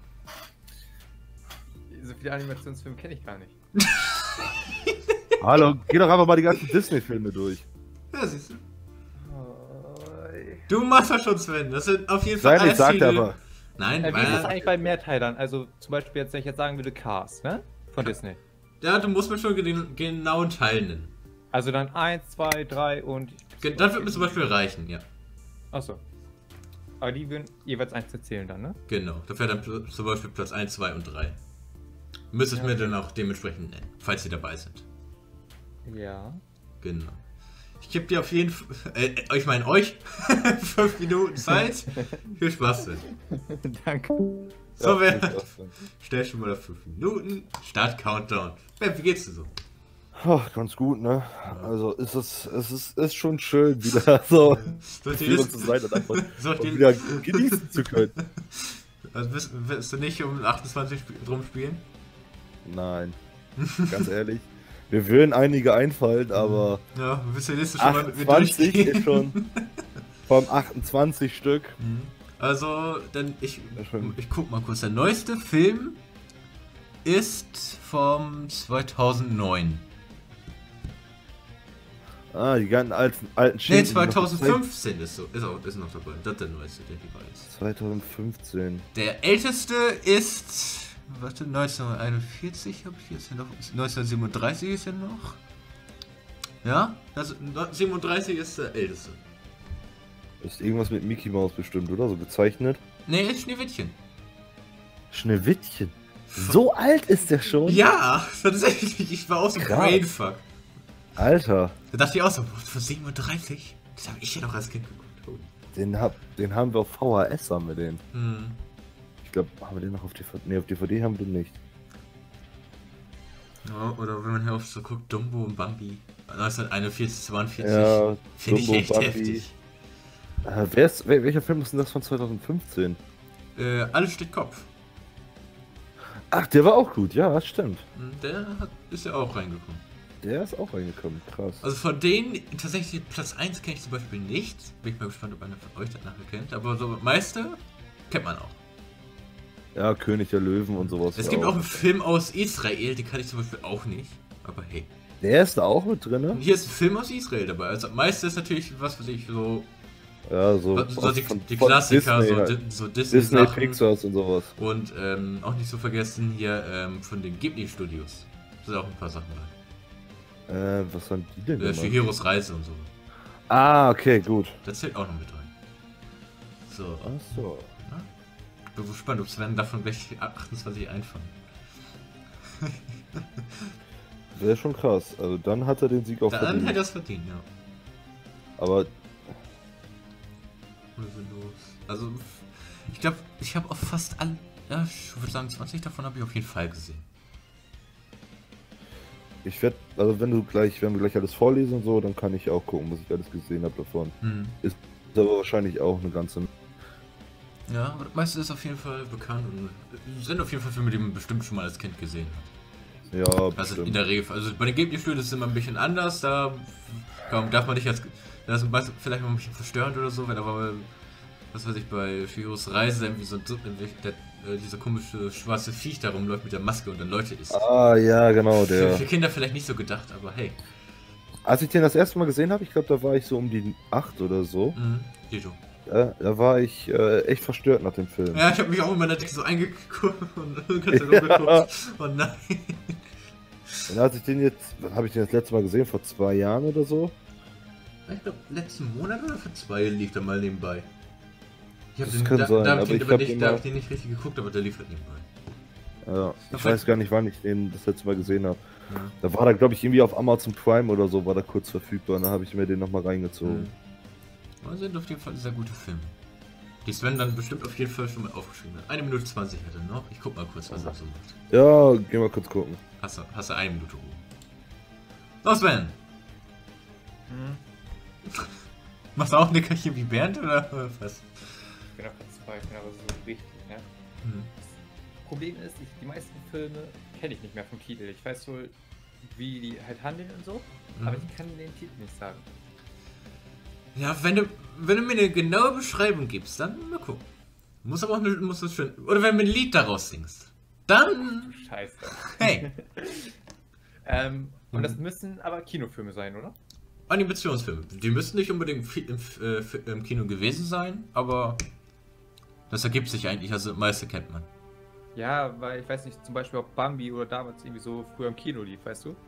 So viele Animationsfilme kenne ich gar nicht. Hallo, geh doch einfach mal die ganzen Disney-Filme durch. Ja, siehst du. Oh, ey. Du machst das schon, Sven. Das sind auf jeden Fall Sei nicht, sagt Ziele. aber. Nein, Äh, wie ist das weil, eigentlich bei Mehrteilern? Also zum Beispiel jetzt, wenn ich jetzt sagen würde, Cars, ne? Von Disney. ja, du musst mir schon den genauen Teil nennen. Also dann eins, zwei, drei und... Ge- Das wird mir zum Beispiel reichen, ja. Achso. Aber die würden jeweils eins erzählen dann, ne? Genau. Da wäre dann pl- zum Beispiel Platz eins, zwei und drei. Müsstest Ja, mir okay. dann auch dementsprechend nennen, falls sie dabei sind. Ja. Genau. Ich gebe dir auf jeden Fall, äh, ich meine euch, fünf Minuten Zeit. Viel Spaß mit. Danke. So, wer, viel Spaß dann. stell schon mal auf fünf Minuten. Start Countdown. Ben, wie geht's dir so? Ach, ganz gut, ne? Also ist es, es ist, ist schon schön, wieder so Soll ich die Führung Liste- zu sein und einfach soll ich die- wieder genießen zu können. Also willst, willst du nicht um achtundzwanzig sp drum spielen? Nein, ganz ehrlich. Wir würden einige einfallen, aber Ja, du willst die Liste schon mal mit mir achtundzwanzig durchgehen. ist schon vom achtundzwanzig Stück. Mhm. Also, dann ich, Ja, schon. ich guck mal kurz. Der neueste Film ist vom zweitausendneun. Ah, die ganzen alten, alten Ne, Schinken, die noch zweitausendfünfzehn ist, so, ist, auch, ist noch dabei. Das ist der neueste, der hier ist. zweitausendfünfzehn. Der älteste ist. Warte, neunzehnhunderteinundvierzig habe ich jetzt hier noch. neunzehnhundertsiebenunddreißig ist ja noch. Ja, das, siebenunddreißig ist der älteste. Ist irgendwas mit Mickey Mouse bestimmt, oder? So gezeichnet. Ne, ist Schneewittchen. Schneewittchen. So alt ist der schon? Ja, tatsächlich. Ich war auch so Krass. Brainfuck. Alter, Da dachte ich auch so, boah, von siebenunddreißig? Das habe ich ja noch als Kind geguckt. den, hab, den haben wir auf V H S, haben wir den. Hm. Ich glaube, haben wir den noch auf D V D? Ne, auf D V D haben wir den nicht. Ja, oder wenn man hier auf so guckt, Dumbo und Bambi. neunzehnhunderteinundvierzig, zweiundvierzig. Ja, Finde ich Dumbo, echt Bambi. heftig. Äh, wer ist, wel- welcher Film ist denn das von zweitausendfünfzehn? Äh, alles steht Kopf. Ach, der war auch gut, ja, das stimmt. Hm, Der hat, ist ja auch reingekommen. Der ist auch reingekommen, krass. Also von denen, tatsächlich Platz eins kenne ich zum Beispiel nicht. Bin ich mal gespannt, ob einer von euch das nachher kennt. Aber so meiste kennt man auch. Ja, König der Löwen und sowas. Es ja gibt auch einen Film aus Israel, den kann ich zum Beispiel auch nicht. Aber hey. Der ist da auch mit drin, ne? Hier ist ein Film aus Israel dabei. Also meiste ist natürlich, was weiß ich, so, Ja, so, so aus- die, von- die von Klassiker, Disney, so, halt. Di- so Disney, Disney, Sachen. Pixars und sowas. Und ähm, auch nicht so vergessen hier ähm, von den Ghibli Studios. Da sind auch ein paar Sachen dabei. Äh, was haben die denn Äh, gemacht? Shihiros Reise und so. Ah, okay, gut. Das zählt auch noch mit rein. So, Ach so. bin gespannt, ob Sven davon gleich achtundzwanzig einfallen. Wäre schon krass. Also dann hat er den Sieg auch Dann verdient. hätte er es verdient, ja. Aber Oder so los. Also, ich glaube, ich habe auch fast alle, ja, ich würde sagen, zwanzig davon habe ich auf jeden Fall gesehen. Ich werde, also wenn du gleich, wenn wir gleich alles vorlesen und so, dann kann ich auch gucken, was ich alles gesehen habe davon. Hm. Ist aber wahrscheinlich auch eine ganze. Ja, aber das meiste ist auf jeden Fall bekannt und sind auf jeden Fall Filme, die man bestimmt schon mal als Kind gesehen hat. Ja, Also bestimmt. in der Regel, also bei den Ghibli-Stühlen ist es immer ein bisschen anders, da kaum, darf man nicht als, das ist meist vielleicht mal ein bisschen verstörend oder so, wenn aber, was weiß ich, bei Chihiros Reise irgendwie so irgendwie der, äh, dieser komische schwarze Viech da rumläuft mit der Maske und dann Leute isst. Ah, ja, genau, Für, der. für Kinder vielleicht nicht so gedacht, aber hey. Als ich den das erste Mal gesehen habe, ich glaube, da war ich so um die acht oder so. Mhm, Dito. Ja, da war ich äh, echt verstört nach dem Film. Ja, ich habe mich auch in meiner Decke so eingeguckt und ganz ja. geguckt. Oh nein. Und als ich den jetzt, wann habe ich den das letzte Mal gesehen? Vor zwei Jahren oder so? Ich glaube, letzten Monat oder vor zwei lief der mal nebenbei. Ich habe Das den, kann da, sein, da, aber hab ich ich den, aber hab nicht, den da mal- hab ich den nicht richtig geguckt, aber der lief halt nebenbei. Ja, ich Das weiß war- gar nicht, wann ich den das letzte Mal gesehen habe. Ja. Da war der, glaube ich, irgendwie auf Amazon Prime oder so, war der kurz verfügbar. Und da habe ich mir den nochmal reingezogen. Mhm. Das sind auf jeden Fall sehr gute Filme. Die Sven dann bestimmt auf jeden Fall schon mal aufgeschrieben hat. Eine Minute zwanzig hat er noch. Ich guck mal kurz, was er so macht. Ja, gehen wir kurz gucken. Hast du, hast du eine Minute Ruhe. So, Sven! Hm. Machst du auch ein Nickerchen wie Bernd oder was? Ich bin auch verzweifelt, aber so richtig, ne? Hm. Das Problem ist, ich, die meisten Filme kenne ich nicht mehr vom Titel. Ich weiß wohl, wie die halt handeln und so, Mhm. aber ich kann den Titel nicht sagen. Ja, wenn du, wenn du mir eine genaue Beschreibung gibst, dann mal gucken. Muss aber auch eine, muss das schön. Oder wenn du mir ein Lied daraus singst. Dann. Scheiße. Hey! ähm, und Mhm. das müssen aber Kinofilme sein, oder? Animationsfilme. Die müssen nicht unbedingt fi- im, äh, fi- im Kino gewesen sein, aber das ergibt sich eigentlich, also das meiste kennt man. Ja, weil ich weiß nicht, zum Beispiel ob Bambi oder damals irgendwie so früher im Kino lief, weißt du?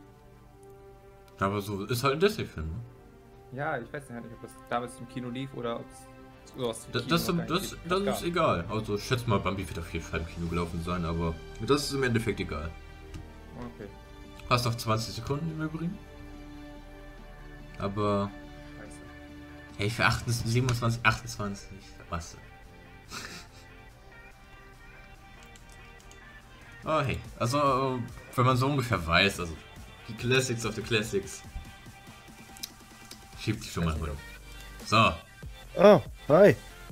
Aber so ist halt ein Disney-Film. Ne? Ja, ich weiß nicht, ob das damals im Kino lief oder ob es sowas im Das, Kino das, noch gar das, nicht das gab. ist egal. Also ich schätze mal, Bambi wird auf jeden Fall im Kino gelaufen sein, aber das ist im Endeffekt egal. Okay, Hast noch zwanzig Sekunden im Übrigen. Aber scheiße. hey, für achtundzwanzig, siebenundzwanzig, achtundzwanzig, was? Oh hey, also wenn man so ungefähr weiß, also die Classics of the Classics, schiebt die schon mal rüber. So, Ah, hi.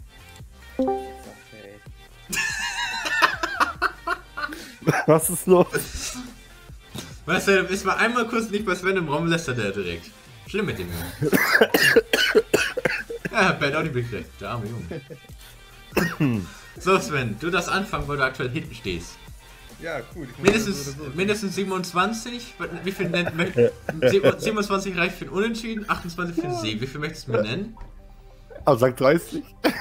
Okay. Was ist los? weißt du, ist mal einmal kurz nicht bei Sven im Raum, lässt er der direkt. Schlimm mit dem Jungen. Ja, hat Ben auch nicht begriffen, der arme Junge. So Sven, du darfst anfangen, weil du aktuell hinten stehst. Ja, cool. Ich muss Mindestens, so oder so- mindestens siebenundzwanzig. Wie viel nennt siebenundzwanzig reicht für ein Unentschieden, achtundzwanzig für einen Sieg. Wie viel möchtest du mir nennen? Ah, sag dreißig.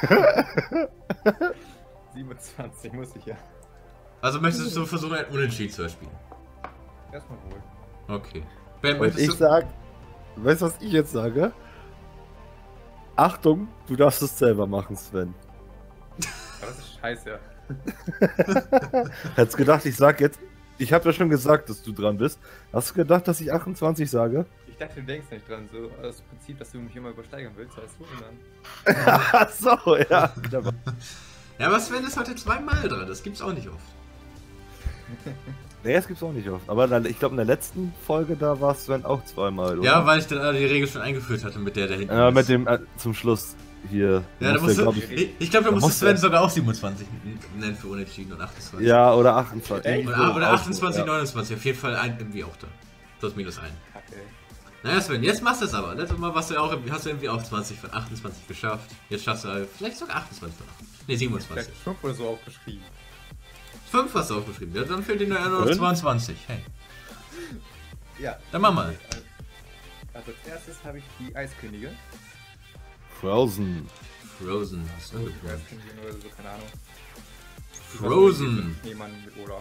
siebenundzwanzig muss ich ja. Also möchtest du versuchen, ein Unentschieden zu erspielen? Erstmal wohl. Okay. Ben, Und ich möchtest du... sag, weißt du, was ich jetzt sage? Achtung, du darfst es selber machen, Sven. Aber das ist scheiße. Hättest gedacht, ich sag jetzt, ich habe ja schon gesagt, dass du dran bist. Hast du gedacht, dass ich achtundzwanzig sage? Ich dachte, du denkst nicht dran, so das Prinzip, dass du mich immer übersteigern willst, weißt du? Und dann. Ach so, ja. clever. Ja, aber Sven ist heute zweimal dran. Das gibt's auch nicht oft. Nee, das gibt's auch nicht oft. Aber in der- ich glaube, in der letzten Folge, da war Sven auch zweimal, oder? Ja, weil ich dann äh, die Regel schon eingeführt hatte mit der da hinten. Ja, ist. mit dem, äh, zum Schluss hier. Ja, da musste, musst du, glaub ich, ich ich glaube, da da musste musste- Sven sogar auch siebenundzwanzig nennen für Unentschieden und achtundzwanzig. ja, oder achtundzwanzig. Echt? Oder, Irgendwo oder auch so, achtundzwanzig, ja. neunundzwanzig. Auf jeden Fall ein irgendwie auch da. Plus minus ein. Kacke. Naja, Sven, jetzt machst du es aber. Letztes Mal warst du ja auch, irgendwie- hast du irgendwie auch zwanzig von achtundzwanzig geschafft. Jetzt schaffst du halt vielleicht sogar achtundzwanzig von achtundzwanzig. Ne, siebenundzwanzig. Vielleicht fünf oder so aufgeschrieben. fünf hast du aufgeschrieben. Ja, dann fehlt dir nur noch Fünf? zweiundzwanzig. Hey, Ja. dann mach mal. Also als erstes habe ich die Eiskönigin. Frozen. Frozen hast du Die gefunden. Eiskönigin oder so, keine Ahnung. Frozen. Jemand mit Olaf.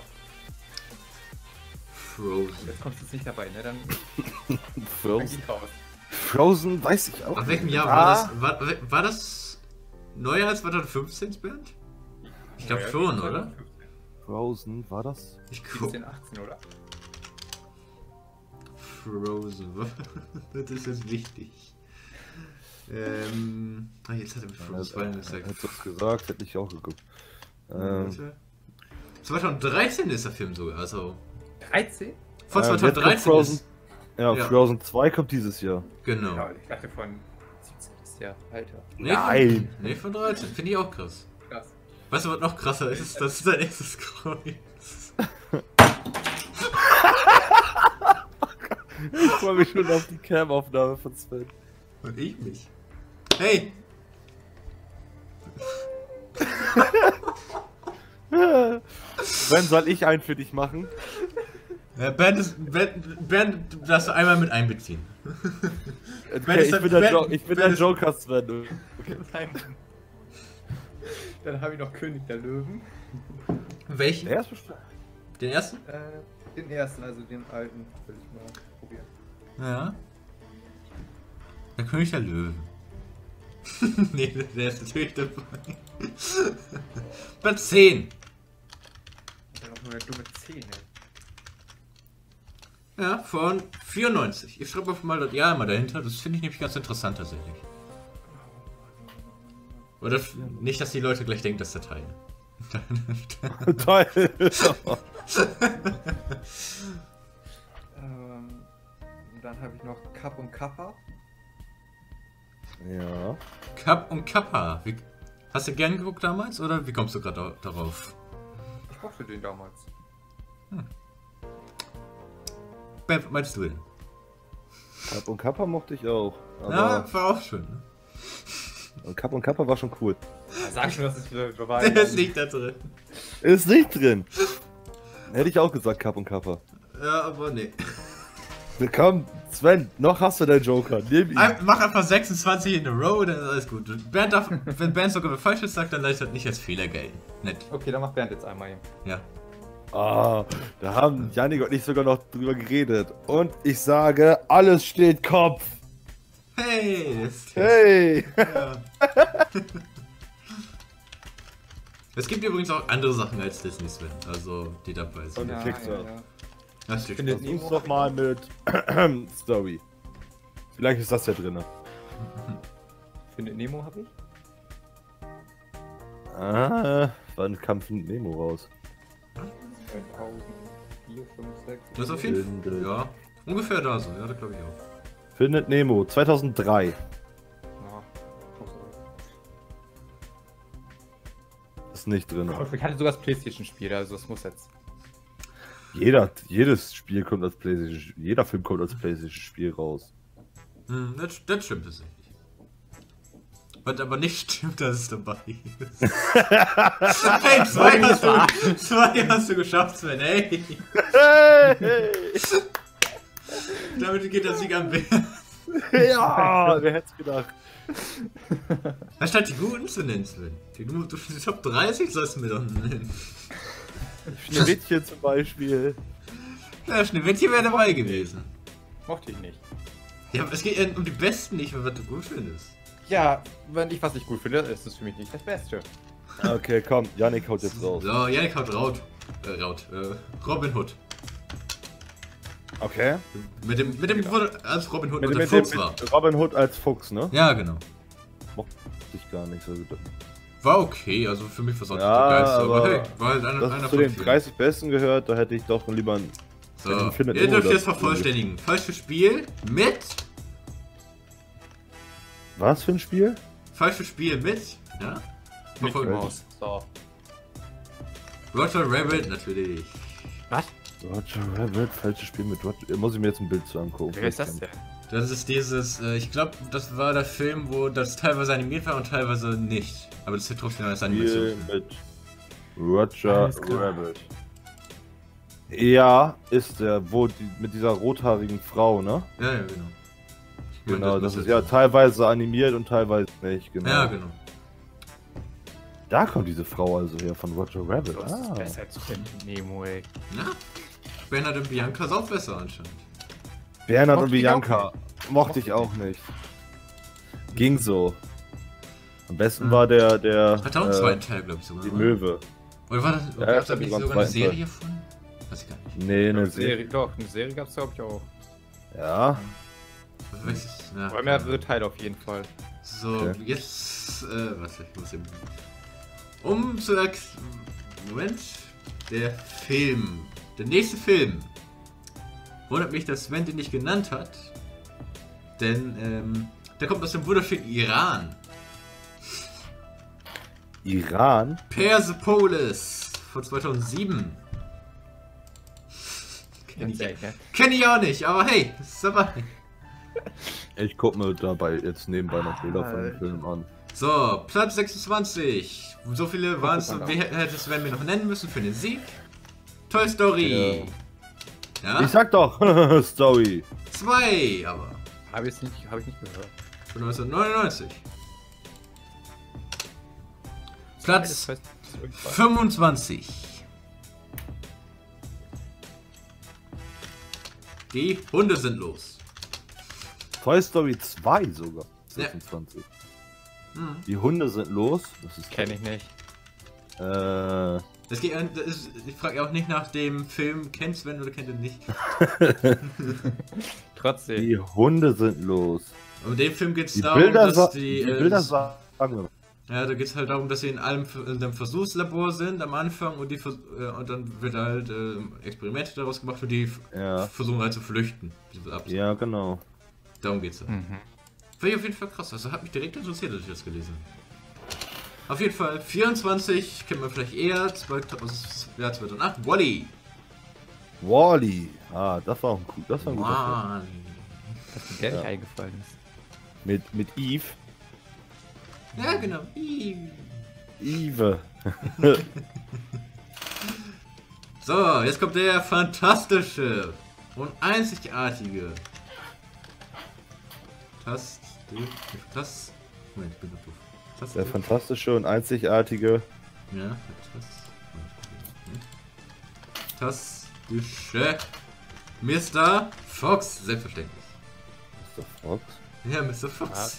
Frozen. Jetzt kommst du jetzt nicht dabei, ne? Dann, dann Frozen. geht raus. Frozen weiß ich auch. Auf welchem nicht. Jahr Ah, war das? War, war das neuer als zweitausendfünfzehn, Bernd? Ich glaube Ja, schon, ja, oder? Frozen, war das? Ich guck. siebzehn, achtzehn, oder? Frozen. Das ist jetzt wichtig. Ähm. Ah, jetzt hat er mit Frozen zwei gesagt. Hättest du es gesagt, hätte ich auch geguckt. Ähm, Warte. zweitausenddreizehn ist der Film sogar, also. dreizehn? Von Äh, jetzt kommt zweitausenddreizehn Frozen, ist... ja, ja. Frozen zwei kommt dieses Jahr. Genau. Ja, ich dachte von siebzig Jahr, Alter. Nee, Nein. Von, nee, von dreizehn. Finde ich auch krass. Krass. Weißt du, was noch krasser ist? Das ist dein erstes Kreuz. Ich freue mich schon auf die Cam-Aufnahme von Sven. Und ich mich. Hey! Sven, soll ich einen für dich machen? Ja, Bernd, ist, Bernd, Bernd, du darfst du einmal mit einbeziehen. Okay, ist ich dann- bin der, Bernd- jo ich bin Bernd der ist- Joker, Sven. Okay. Nein. Dann habe ich noch König der Löwen. Welchen? Der ist bestimmt. Den ersten? Äh, den ersten, also den alten, will ich mal probieren. Ja. Der König der Löwen. Nee, der ist natürlich dabei. Bei zehn. Dann noch nur eine dumme Zähne. Ja, von vierundneunzig. Ich schreibe mal das Jahr immer dahinter. Das finde ich nämlich ganz interessant tatsächlich. Oder f- nicht, dass die Leute gleich denken, dass der Teil. Toll. Ähm, und dann habe ich noch Kapp und Kappa. Ja. Kapp und Kappa. Wie, hast du gern geguckt damals oder wie kommst du gerade da, darauf? Ich mochte den damals. Ben, was meinst du denn? Kapp und Kappa mochte ich auch. Aber Ja, war auch schön. Ne? und Kapp und Kappa war schon cool. Ja, sag schon, dass es wieder vorbei Der ist nicht da drin. Ist nicht drin. Hätte ich auch gesagt, Kapp und Kappa. Ja, aber nee. Komm, Sven, noch hast du deinen Joker. Nimm ihn. Ein- Mach einfach sechsundzwanzig in a row, dann ist alles gut. Bernd darf, wenn Bernd sogar was Falsches sagt, dann leicht das nicht als Fehler gelten. Nett. Okay, dann macht Bernd jetzt einmal hin. Ja. Ah, da haben Janik und ich sogar noch drüber geredet. Und ich sage, alles steht Kopf. Hey! Das ist Hey. ja. Es gibt übrigens auch andere Sachen als Disney, Sven. Also, die dabei sind. Und- Pixar. Das steht Findet- Versuch's doch mal mit Story. Vielleicht ist das ja drin. Findet Nemo habe ich. Ah, wann kam Nemo raus? zweitausendvier, fünf, sechs. Das ist auf jeden Fall. Findet- Ja. Ungefähr da so, ja, das glaube ich auch. Findet Nemo, zweitausenddrei. Ja. Ist nicht drin. Ich hatte sogar das Playstation-Spiel, also das muss jetzt. Jeder, jedes Spiel kommt als PlayStation, jeder Film kommt als PlayStation-Spiel raus. Hm, das, das stimmt tatsächlich. Was aber nicht stimmt, dass es dabei ist. Hey, zwei hast, du, zwei hast du geschafft, Sven, hey! Hey! Damit geht der Sieg am Berg. Ja, wer hätte es gedacht? Anstatt die guten zu nennen, Sven. Die, du, du, die Top dreißig sollst du mir doch nennen. Schneewittchen zum Beispiel. Ja, Schneewittchen wäre dabei gewesen. Mochte ich nicht. Ja, aber es geht ja um die Besten nicht, was du gut findest. Ja, wenn ich was nicht gut finde, ist es für mich nicht das Beste. Okay, komm, Janik haut jetzt raus. So, Janik haut Raut. Äh, Raut. Äh, Robin Hood. Okay. Mit dem, mit dem, als Robin Hood Mit, und der mit, dem, Fuchs war. mit Robin Hood als Fuchs, ne? Ja, genau. Mochte ich gar nicht so gut. War okay, also für mich war es auch Ja, nicht der Geilste, aber, aber hey, war halt einer, Das einer ist zu von den vielen. dreißig Besten gehört, da hätte ich doch lieber einen. So, Findet ihr Nemo dürft das jetzt vervollständigen. Falsches Spiel mit. Was für ein Spiel? Falsches Spiel mit. Ja? Mickey Vervoll- Mouse. So. Roger Rabbit natürlich. Was? Roger Rabbit, falsches Spiel mit Roger. Muss ich mir jetzt ein Bild zu angucken. Wer ist das denn? Das ist dieses, äh, ich glaube, das war der Film, wo das teilweise animiert war und teilweise nicht. Aber das ist trotzdem als Spiel Animation. mit Roger Alles klar. Rabbit. Ja, ist der, wo die, mit dieser rothaarigen Frau, ne? Ja, ja, genau. Ich meine, Genau, das muss ist jetzt ja so. teilweise animiert und teilweise nicht, genau. Ja, genau. Da kommt diese Frau also her von Roger Rabbit. Das ist Ah. besser als Findet Nemo, ey. Ja? Bernhard und Bianca ist auch besser anscheinend. Bernhard und Mochte ich auch Bianca. Mochte ich auch nicht. Ging so. Am besten Hm. war der, der, Hat auch einen äh, zweiten Teil, glaube ich sogar. die oder? Möwe. Oder war das, Ja, gab's das da hat nicht sogar einen sogar eine zweiten Teil. Serie von? Weiß ich gar nicht. Nee, eine Eine Serie. Serie, doch, eine Serie gab's glaube ich auch. Ja. Weiß ich, ja, Aber mehrere Teile auf jeden Fall. So, Okay. jetzt, äh, was, ich muss eben... Um zu erk- Moment, der Film, der nächste Film Wundert mich, dass Sven den nicht genannt hat. Denn, ähm, der kommt aus dem wunderschönen Iran. Iran? Persepolis von zweitausendsieben. Kenn ich, Ehrlich, ja. kenn ich auch nicht, aber hey, das ist dabei. Ich guck mir dabei jetzt nebenbei noch Bilder von Ah, dem Film an. So, Platz sechsundzwanzig. So viele waren es, Guck mal wie hätte Sven mir noch nennen müssen für den Sieg? Toy Story. Ja? Ich sag doch, Story. Zwei, aber. Habe ich nicht, habe ich nicht gehört. Von neunzehnhundertneunundneunzig. Platz Das heißt, fünfundzwanzig. Die Hunde sind los. Toy Story zwei sogar. Ja. sechsundzwanzig. Hm. Die Hunde sind los. Das ist Kenne ich nicht. Äh, Das geht, das ist, ich frage auch nicht nach dem Film, kennt Sven oder kennt ihr nicht? Trotzdem. die Hunde sind los. Um den Film geht es Die darum, Bilder, dass sa die. die äh, Bilder sagen wir. Ja, da geht es halt darum, dass sie in einem, in einem Versuchslabor sind am Anfang und die vers- äh, und dann wird halt äh, Experimente daraus gemacht und die Ja. versuchen halt zu flüchten. Ja, genau. Darum geht's. Ja. Mhm. Finde ich auf jeden Fall krass. Also hat mich direkt interessiert, als ich das gelesen habe. Auf jeden Fall vierundzwanzig, kennt man vielleicht eher, zweitausend, Jahr zweitausendacht, Wall-E. Wall-E. Ah, das war ein, cool, das war ein guter Film. Mann. Dass mir der nicht Ja. eingefallen ist. Mit, mit Eve. Ja, genau. Ih. Eve. So, jetzt kommt der fantastische und einzigartige. Tas. Tas. Moment, ich bin noch doof. Tas. Der fantastische und einzigartige. Ja, das. Fantastische Mister Fox, selbstverständlich. Mister Fox? Ja, Mister Fox.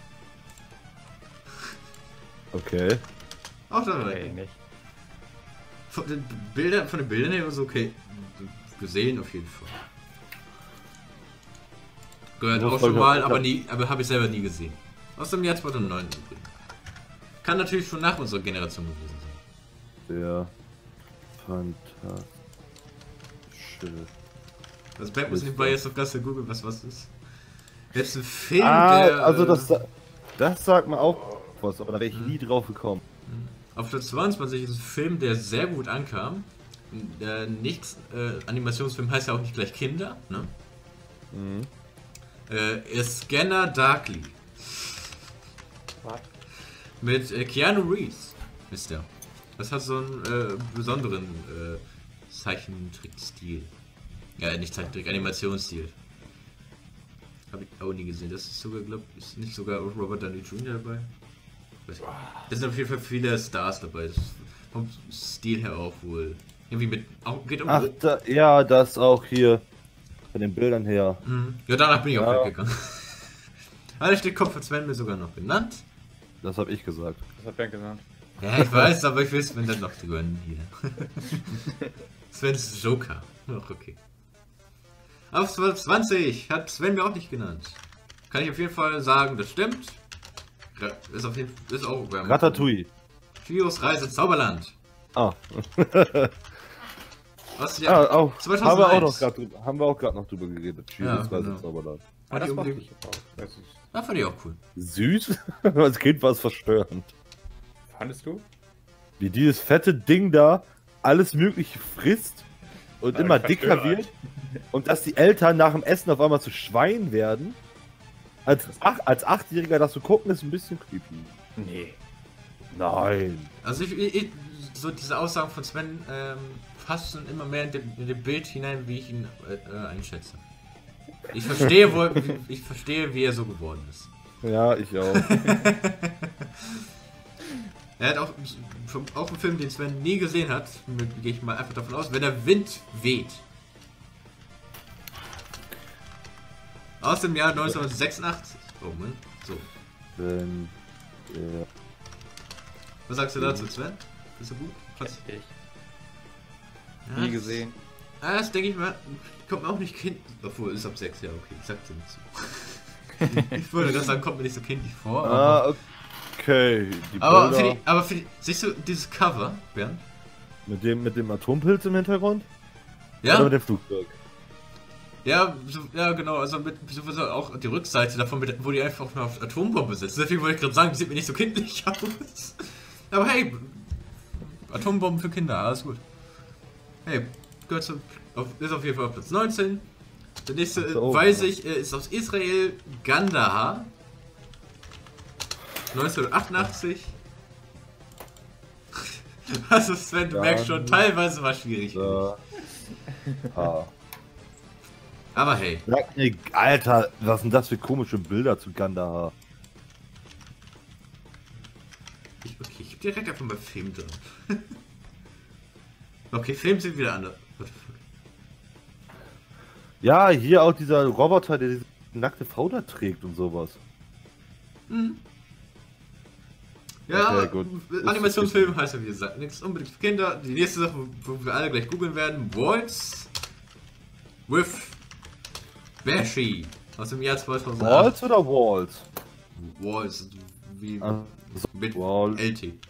Okay. Auch dabei. Okay, nicht. Von den Bildern, von den Bildern her ist okay. Gesehen auf jeden Fall. Gehört Muss auch schon man- mal, aber nie, aber habe ich selber nie gesehen. Aus dem Jahr zweitausendneun übrigens. Kann natürlich schon nach unserer Generation gewesen sein. Der fantastische. Das Band muss nebenbei jetzt noch ganz googeln, was was ist. Jetzt ein Film, Ah, der. also äh, das, das sagt mir auch was, aber da wäre ich nie drauf gekommen. Auf Platz zweiundzwanzig ist ein Film, der sehr gut ankam. Der nichts, äh, Animationsfilm heißt ja auch nicht gleich Kinder, ne? Mhm. Äh, Scanner Darkly. Was? Mit äh, Keanu Reeves ist der. Das hat so einen äh, besonderen äh, Zeichentrick-Stil. Ja, nicht Zeichentrick, Animationsstil. Habe ich auch nie gesehen. Das ist sogar, glaube ich, ist nicht sogar auch Robert Downey Junior dabei. Weiß ich. Das sind auf jeden Fall viele Stars dabei. Das ist vom Stil her auch wohl. Irgendwie mit. Auch, geht um. Ach, da, ja, das auch hier. Von den Bildern her. Mhm. Ja, danach bin ich auch Ja. weggegangen. Ah, da steht Kopf von Sven mir sogar noch genannt. Das habe ich gesagt. Das hat Ben gesagt. Ja, ich weiß, aber ich will Sven dann noch gönnen hier. Svens Joker. Ach, okay. Auf zwanzig hat Sven mir auch nicht genannt. Kann ich auf jeden Fall sagen, das stimmt. Gra- Ist auf jeden Fall. Ist auch. Ratatouille. Chios Reise ins Zauberland. Ah. Was? Ja, Ja. auch. zweitausendeins. Haben wir auch noch grad drüber, haben wir auch gerade noch drüber geredet. Ja, Cheers, genau. genau. Zauberland. Ah, das mochte unbedingt- ich auch. Das ist, Ah, fand ich auch cool. Süß? Als Kind war es verstörend. fandest du? Wie dieses fette Ding da alles Mögliche frisst und Aber immer ich dicker verstehe wird. Und dass die Eltern nach dem Essen auf einmal zu Schwein werden. Als, ach, als Achtjähriger das zu gucken, ist ein bisschen creepy. Nee. Nein. Also ich, ich, ich so diese Aussagen von Sven ähm, passen immer mehr in dem, in dem Bild hinein, wie ich ihn äh, äh, einschätze. Ich verstehe, wo, wie- ich verstehe, wie er so geworden ist. Ja, ich auch. Er hat auch, auch einen Film, den Sven nie gesehen hat, mit- gehe ich mal einfach davon aus, wenn der Wind weht. Aus dem Jahr neunzehnhundertsechsundachtzig. Oh Mann. So. Wenn, ja. Was sagst du dazu, Sven? Ist so gut? Was? Ich. Ja, Nie gesehen. Ah, das denke ich mal, kommt mir auch nicht kind. Obwohl, ist ab sechs, ja, okay, ich sag's dir nicht zu. Ich würde das sagen, kommt mir nicht so kindlich vor. Aber, Ah, okay. Die aber, für Bilder die, aber für die, siehst du dieses Cover, Bernd? mit dem mit dem Atompilz im Hintergrund? Ja? Oder mit dem Flugzeug? Ja, so, ja genau, also mit so auch die Rückseite davon, mit, wo die einfach auf eine Atombombe sitzen. Deswegen wollte ich gerade sagen, die sieht mir nicht so kindlich aus. Aber hey, Atombomben für Kinder, alles gut. Hey, gehört zu, auf, ist auf jeden Fall auf Platz neunzehn. Der nächste, so, weiß ich, ist aus Israel, Kandahar. neunzehnhundertachtundachtzig. Also Sven, du Dann, merkst schon, teilweise war schwierig. Ja. Ah. Aber hey. Alter, was sind das für komische Bilder zu Kandahar? Ich, okay, ich hab direkt einfach mal Film drin. Okay, Film sind wieder anders. Ja, hier auch dieser Roboter, der diese nackte Frau da trägt und sowas. Hm. Ja, okay, Animationsfilm heißt ja wie gesagt nichts unbedingt für Kinder. Die nächste Sache, wo wir alle gleich googeln werden, Waltz with Bashi aus dem Jahr zweitausendacht. Waltz oder Waltz? Waltz, wie also, mit Waltz. L T.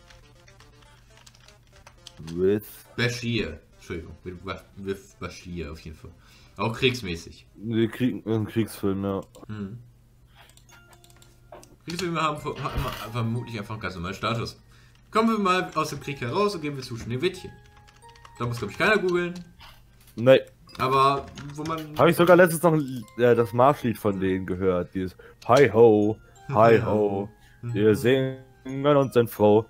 With Bashir, Entschuldigung, with, with Bashir auf jeden Fall. Auch kriegsmäßig. Nee, Krieg, ein Kriegsfilm, ja. Hm. Kriegsfilme haben, haben vermutlich einfach einen ganz normalen Status. Kommen wir mal aus dem Krieg heraus und gehen wir zu Schneewittchen. Da muss, glaube ich, keiner googeln. Nee. Aber wo man... Habe ich sogar letztens noch äh, das Marschlied von denen gehört. Dieses Hi ho, hi ho, wir singen uns sind froh.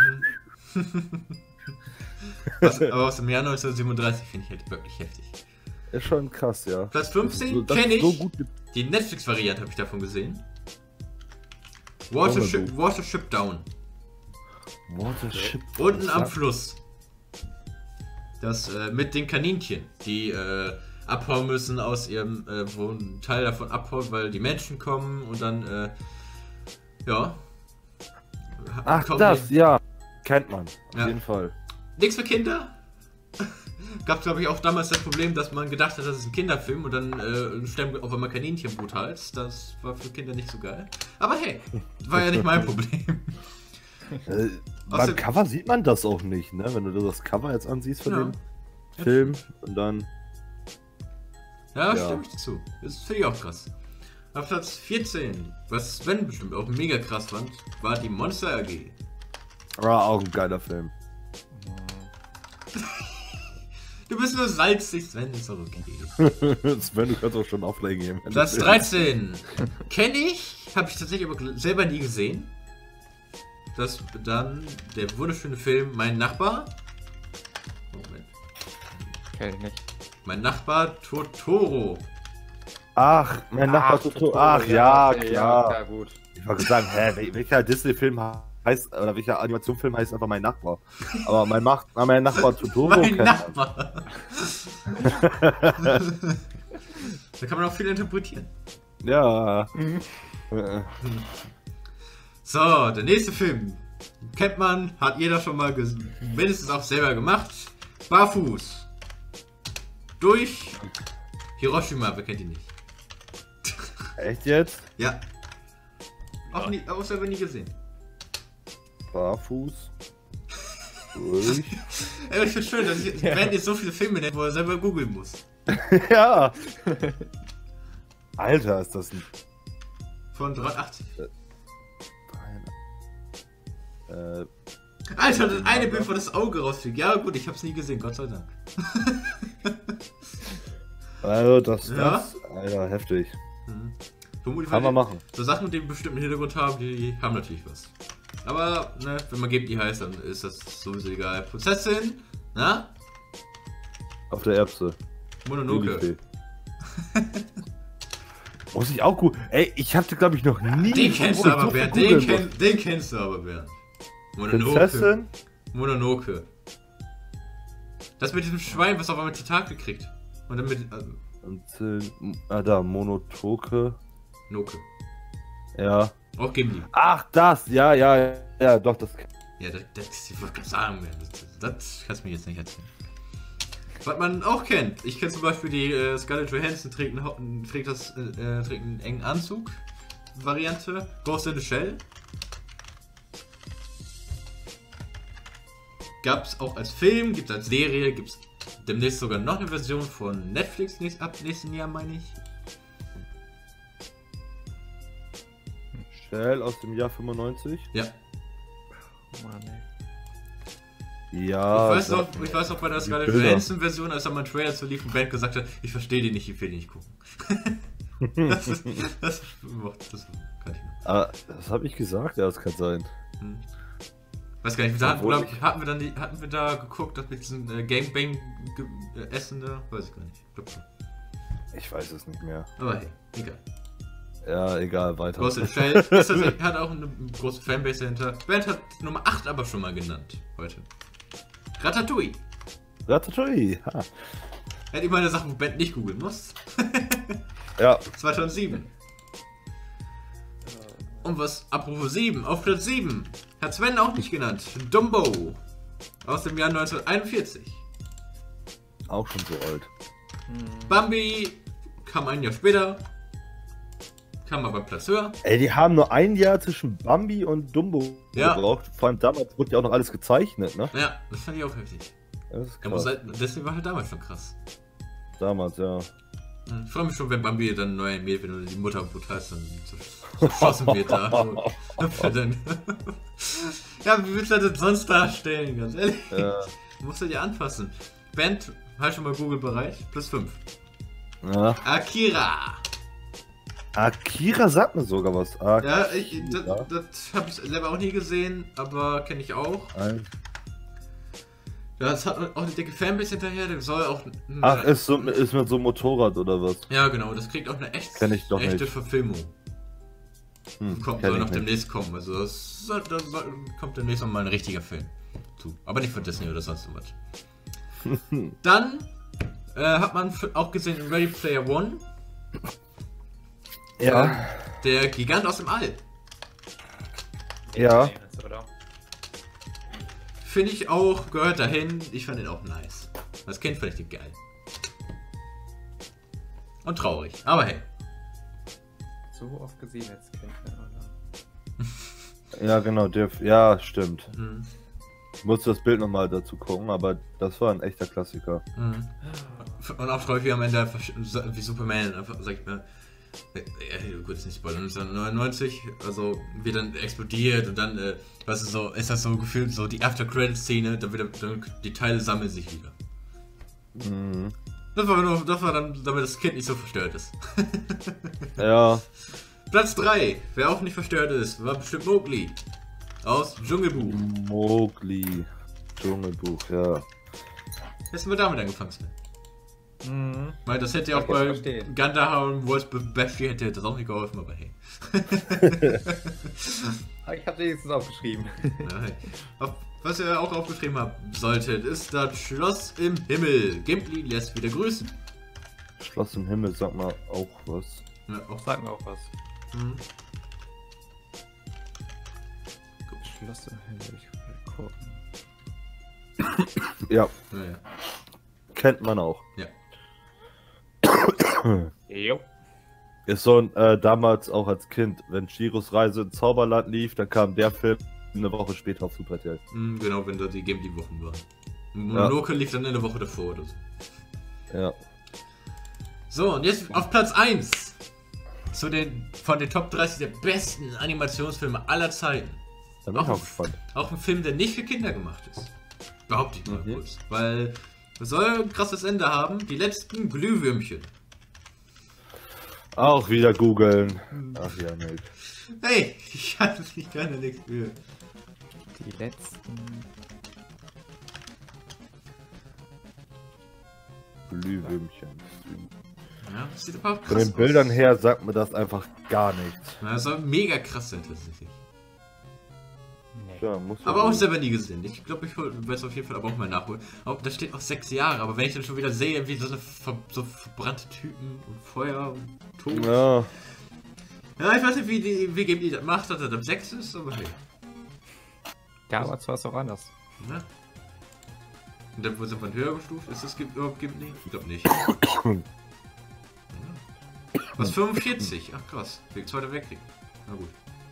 Was, aber aus dem Jahr neunzehnhundertsiebenunddreißig finde ich halt wirklich heftig. Ist schon krass, ja. Platz fünfzehn so, kenne ich. So gut die Netflix-Variante habe ich davon gesehen. Watership, oh, Watership Down. Watership Unten am Fluss. Das äh, mit den Kaninchen, die äh, abhauen müssen aus ihrem, äh, wo ein Teil davon abhaut, weil die Menschen kommen und dann, äh, ja. Ach, das, die, ja. Kennt man, auf ja. jeden Fall. Nichts für Kinder. Gab es, glaube ich, auch damals das Problem, dass man gedacht hat, das ist ein Kinderfilm und dann äh, sterben auf einmal Kaninchen brutalst. Das war für Kinder nicht so geil. Aber hey, war ja nicht mein Problem. Äh, beim Cover sieht man das auch nicht, ne? Wenn du das Cover jetzt ansiehst von ja. dem Film und dann... Ja, ja. Stimme ich dazu. Das finde ich auch krass. Auf Platz vierzehn, was Sven bestimmt auch mega krass fand, war die Monster A G. War auch ein geiler Film. Du bist nur salzig, Sven, ist doch okay. Sven, du kannst auch schon auflegen. Platz dreizehn. Kenne ich, habe ich tatsächlich aber selber nie gesehen. Das dann der wunderschöne Film Mein Nachbar. Moment. Kenn ich nicht. Mein Nachbar Totoro. Ach, mein Nachbar Totoro. Ach ja, okay, klar. Ja, gut. Ich wollte sagen, hä, welcher Disney-Film heißt, oder welcher Animationsfilm heißt einfach Mein Nachbar? Aber mein, Mach, mein Nachbar Totoro Mein kennt Nachbar. Da kann man auch viel interpretieren. Ja. Mhm. So, der nächste Film. Kennt man, hat jeder schon mal mindestens auch selber gemacht. Barfuß. Durch Hiroshima, wer kennt ihn nicht? Echt jetzt? Ja. Auch, nie, auch selber nie gesehen. Barfuß. Durch. Ey, ich finde schön, dass ich, ja. Wenn jetzt so viele Filme nennt, wo er selber googeln muss. Ja. Alter, ist das ein... Von dreiundachtzig. Äh, Alter, das eine Bild, wo das Auge rausfliegt. Ja gut, ich hab's nie gesehen, Gott sei Dank. Also das, ja? das, Alter, heftig. Mhm. Vermutlich, Kann man machen. So Sachen, die einen bestimmten Hintergrund haben, die haben natürlich was. Aber, ne, wenn man Game die heißt, dann ist das sowieso egal. Prinzessin, na? Auf der Erbse. Mononoke. Muss ich auch gut. Ey, ich hatte glaube ich noch nie. Den kennst du aber, Bernd. Den, kenn, den kennst du aber, Bernd. Mononoke. Prinzessin? Mononoke. Das mit diesem Schwein, was auf einmal Tentakel kriegt. Und dann mit. Also Und, äh, ah, da, Monotoke. Noke. Ja. Auch Gimli. Ach, das, ja, ja, ja, doch, das. Ja, das, das ich wollte gerade sagen, das, das kannst du mir jetzt nicht erzählen. Was man auch kennt, ich kenne zum Beispiel die äh, Scarlett Johansson trägt, einen, trägt, das, äh, trägt einen engen Anzug Variante, Ghost in the Shell. Gab's auch als Film, gibt's als Serie, gibt's demnächst sogar noch eine Version von Netflix nächst, ab nächsten Jahr, meine ich. Shell aus dem Jahr fünfundneunzig? Ja. Mann, ey. Ja. Ich weiß noch, ich weiß noch bei der die Scarlett Bilder. Johansson-Version, als er mal einen Trailer zu lief und Band gesagt hat, ich verstehe die nicht, ich will die nicht gucken. das, ist, das, das kann ich noch. Ah, das habe ich gesagt? Ja, das kann sein. Hm. Weiß gar nicht, da hatten, Obwohl glaub, hatten, wir dann die, hatten wir da geguckt, dass mit diesen äh, Gangbang-Essen da? Weiß ich gar nicht. Ich glaub schon. Ich weiß es nicht mehr. Aber hey, egal. Ja, egal, weiter. Ghost in Shell ist tatsächlich- hat auch eine große Fanbase dahinter. Band hat Nummer acht aber schon mal genannt heute. Ratatouille. Ratatouille. Ha. Hätte ich mal eine Sache, wo Band nicht googeln muss. Ja, zweitausendsieben. Und was, apropos sieben, auf Platz sieben. Hat Sven auch nicht genannt. Dumbo. Aus dem Jahr neunzehnhunderteinundvierzig. auch schon so alt. Bambi kam ein Jahr später. Kam aber Platz höher. Ey, die haben nur ein Jahr zwischen Bambi und Dumbo Ja. gebraucht. Vor allem damals wurde ja auch noch alles gezeichnet, ne? Ja, das fand ich auch heftig. Das ist Ja, muss krass. halt, deswegen war halt damals schon krass. Damals, ja. Ich freue mich schon, wenn Bambi dann neu animiert wird und die Mutter brutal dann zerschossen wird da. Dann- ja, wie willst du das denn sonst darstellen, ganz ehrlich? Ja. Musst du dir anpassen. Band, halt schon mal Google-Bereich, plus fünf. Ja. Akira. Akira sagt mir sogar was. Akira. Ja, ich, das, das habe ich selber auch nie gesehen, aber kenne ich auch. Ein- Das hat auch eine dicke Fanbase hinterher, der soll auch... Ach, ist, so, ist mit so einem Motorrad oder was? Ja, genau, das kriegt auch eine echt, Kenn ich doch echte nicht. Verfilmung. Hm, Kommt, kenn soll ich noch nicht. demnächst kommen, also das, soll- da soll- kommt demnächst noch mal ein richtiger Film zu. Aber nicht von Disney oder sonst was. Dann äh, hat man f- auch gesehen in Ready Player One, Ja. der Gigant aus dem All. Ja. Oder? Finde ich auch, gehört dahin, ich fand ihn auch nice. Als Kind fand ich den geil. Und traurig, aber hey. So oft gesehen als Kind. ne, oder? Ja, genau. Der, ja, stimmt. Hm. Ich musste das Bild nochmal dazu gucken, aber das war ein echter Klassiker. Mhm. Und auch traurig, wie am Ende einfach, wie Superman einfach sagt, ne, äh, äh, gut, ist nicht Spoiler, neunzehnhundertneunundneunzig, also wie dann explodiert und dann, äh, was ist so, ist das so gefühlt so die After-Credit-Szene, dann wieder, dann die Teile sammeln sich wieder. Mhm. Das war nur, das war dann, damit das Kind nicht so verstört ist. Ja. Platz drei, wer auch nicht verstört ist, war bestimmt Mowgli. Aus Dschungelbuch. Mowgli. Dschungelbuch, ja. Jetzt sind wir damit angefangen, Sven. Mhm. Weil das hätte ja auch Kann ich bei verstehen. Gandalf und Wolfsburg Bashir hätte das auch nicht geholfen, aber hey. Aber ich habe wenigstens aufgeschrieben. Ja, hey. Auf, was ihr auch aufgeschrieben habt solltet, ist das Schloss im Himmel. Gimli lässt wieder grüßen. Schloss im Himmel, sag mal auch was. Ja, auch Sag mir auch was. hm. Schloss im Himmel, ich will gucken. Ja, Ja, ja. kennt man auch. Ja. Jo. Ist so ein, äh, damals auch als Kind, wenn Chiros Reise ins Zauberland lief, dann kam der Film eine Woche später auf Super R T L. Hm, genau, wenn da die Gimli-Wochen waren. Ja. Mononoke lief dann eine Woche davor oder so. Ja. So, und jetzt auf Platz eins. Zu den, von den Top dreißig der besten Animationsfilme aller Zeiten. Da bin ich Auch- auch gespannt. Auch ein Film, der nicht für Kinder gemacht ist. Behaupte ich mal Mhm. kurz. Weil es soll ein krasses Ende haben. Die letzten Glühwürmchen. Auch wieder googeln. Ach ja, nicht. Hey, ich hatte nicht gerne nichts für. Die letzten. Glühwürmchen. Ja, das sieht überhaupt krass Von den aus. Bildern her sagt mir das einfach gar nichts. Ja, das soll mega krass sein tatsächlich. Nee. Ja, muss Aber auch man- selber nie gesehen. Ich glaube, ich werde es auf jeden Fall aber auch mal nachholen. Auch, da steht auch sechs Jahre, aber wenn ich dann schon wieder sehe, wie so, eine ver so verbrannte Typen und Feuer und Tod. Ja. Ja, ich weiß nicht, wie die wie Game die das macht, dass er ab sechs ist, aber hey. Damals war es auch anders. Ne? Und dann wurde es irgendwann höher gestuft. Ist das gibt überhaupt Gimli? Ich glaube nicht. Was, fünfundvierzig? Ach krass. Wegen Zweiter Weltkrieg. Na gut.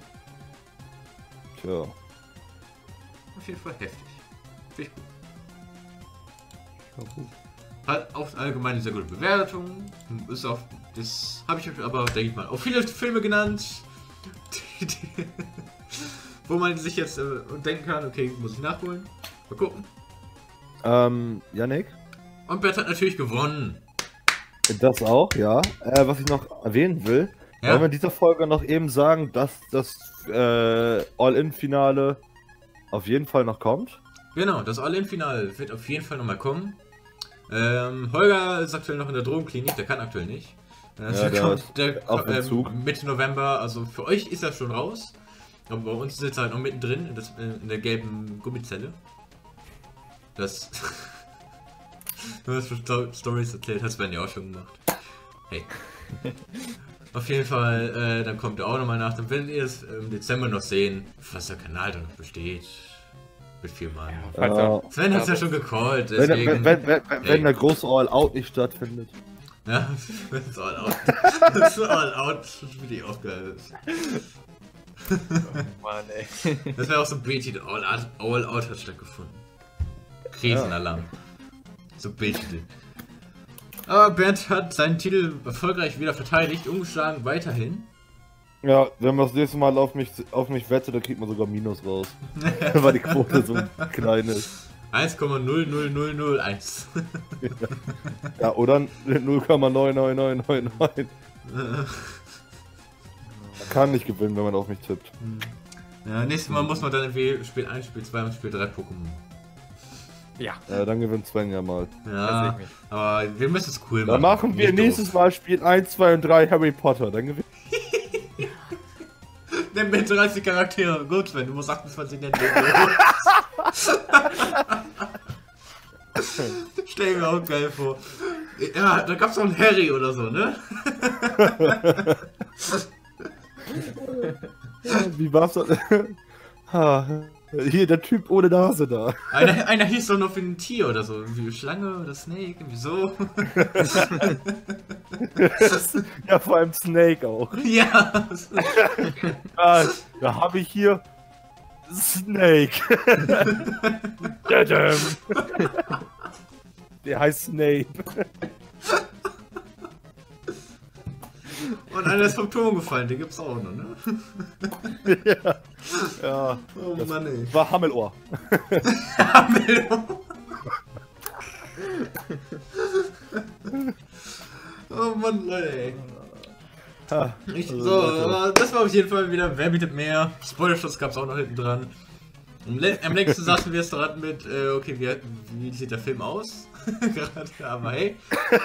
tja. Auf jeden Fall heftig. Finde ich gut. Hat auch allgemein eine sehr gute Bewertung. Ist auf, das habe ich aber, denke ich mal, auch viele Filme genannt, die, die, wo man sich jetzt äh, denken kann, okay, muss ich nachholen. Mal gucken. Ähm, Yannick? Und Bert hat natürlich gewonnen. Das auch, ja. Äh, was ich noch erwähnen will, Ja. wollen wir in dieser Folge noch eben sagen, dass das äh, All-In-Finale auf jeden Fall noch kommt. Genau, das All-In-Finale wird auf jeden Fall nochmal kommen. Ähm, Holger ist aktuell noch in der Drogenklinik, der kann aktuell nicht. Äh, Ja, der kommt, ist der auf kommt, ähm, Entzug. Mitte November, also für euch ist er schon raus. Aber bei uns sitzt er halt noch mittendrin in, das, in der gelben Gummizelle. Das. Du hast schon Stories erzählt, hast Sven ja auch schon gemacht. Hey. Auf jeden Fall, äh, dann kommt er auch nochmal nach. Dann werdet ihr es im Dezember noch sehen, was der Kanal da noch besteht. Mit vier Mann. Falls Ja. er- Sven hat es ja schon gecallt, Wenn, deswegen. wenn, wenn, wenn, Ey. wenn der große All-Out nicht stattfindet. Ja, das ist all out. Das ist all out, das finde ich auch geil. Mann, ey. Das wäre auch so ein Bildtitel, all out, all out hat stattgefunden. Krisenalarm. So Bildtitel. Aber Bernd hat seinen Titel erfolgreich wieder verteidigt, ungeschlagen weiterhin. Ja, wenn man das nächste Mal auf mich, auf mich wette, dann kriegt man sogar Minus raus. Weil die Quote so klein ist. eins Komma null null null null eins. Ja, oder null Komma neun neun neun neun neun. Man kann nicht gewinnen, wenn man auf mich tippt. Ja, nächstes Mal muss man dann irgendwie Spiel eins, Spiel zwei und Spiel drei Pokémon. Ja, Ja, dann gewinnt Sven ja mal. das sehe Ja, ich mich. aber wir müssen es cool machen. Dann machen wir nicht nächstes doof. Mal Spiel eins, zwei und drei Harry Potter. Dann gewinnt. Nimm mir dreißig Charaktere. Gut, Sven, du musst achtundzwanzig nennen. Stell mir auch geil vor. Ja, da gab's auch einen Harry oder so, ne? Wie war's denn? Ha, hier, der Typ ohne Nase da. Einer, einer hieß doch noch wie ein Tier oder so. Wie Schlange oder Snake, irgendwie so. Ja, vor allem Snake auch. Ja. Ah, da habe ich hier Snake. Tadam. Der heißt Snape. Und einer ist vom Turm gefallen, den gibt's auch noch, ne? Ja. Ja. Oh Das Mann, ey. war Hammelohr. Oh Mann, Leute, ey. Ha, Ich, also, so, Leute. aber das war auf jeden Fall wieder Wer bietet mehr. Spoilerschutz gab's auch noch hinten dran. Am, le- am nächsten saßen wir es dran mit, äh, okay, wie, wie sieht der Film aus? Gerade, aber hey.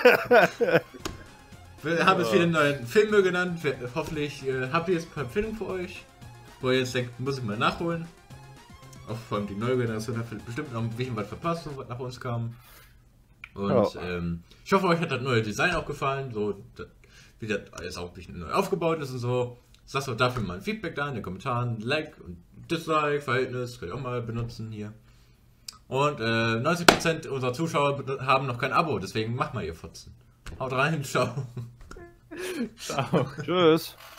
Wir haben jetzt Ja. wieder einen neuen Film genannt. Wir, hoffentlich äh, habt ihr jetzt ein paar Empfehlungen für euch. Wo ihr jetzt denkt, muss ich mal nachholen. Auch vor allem die neue Generation hat bestimmt noch ein bisschen was verpasst, so was nach uns kam. Und Ja. ähm, ich hoffe, euch hat das neue Design auch gefallen. So, das, wie das jetzt auch ein bisschen neu aufgebaut ist und so. Lasst doch dafür mal ein Feedback da in den Kommentaren. Like und Dislike, Verhältnis, könnt ihr auch mal benutzen hier. Und äh, neunzig Prozent unserer Zuschauer be- haben noch kein Abo, deswegen macht mal ihr Fotzen. Haut rein, ciao. Ciao. Tschüss.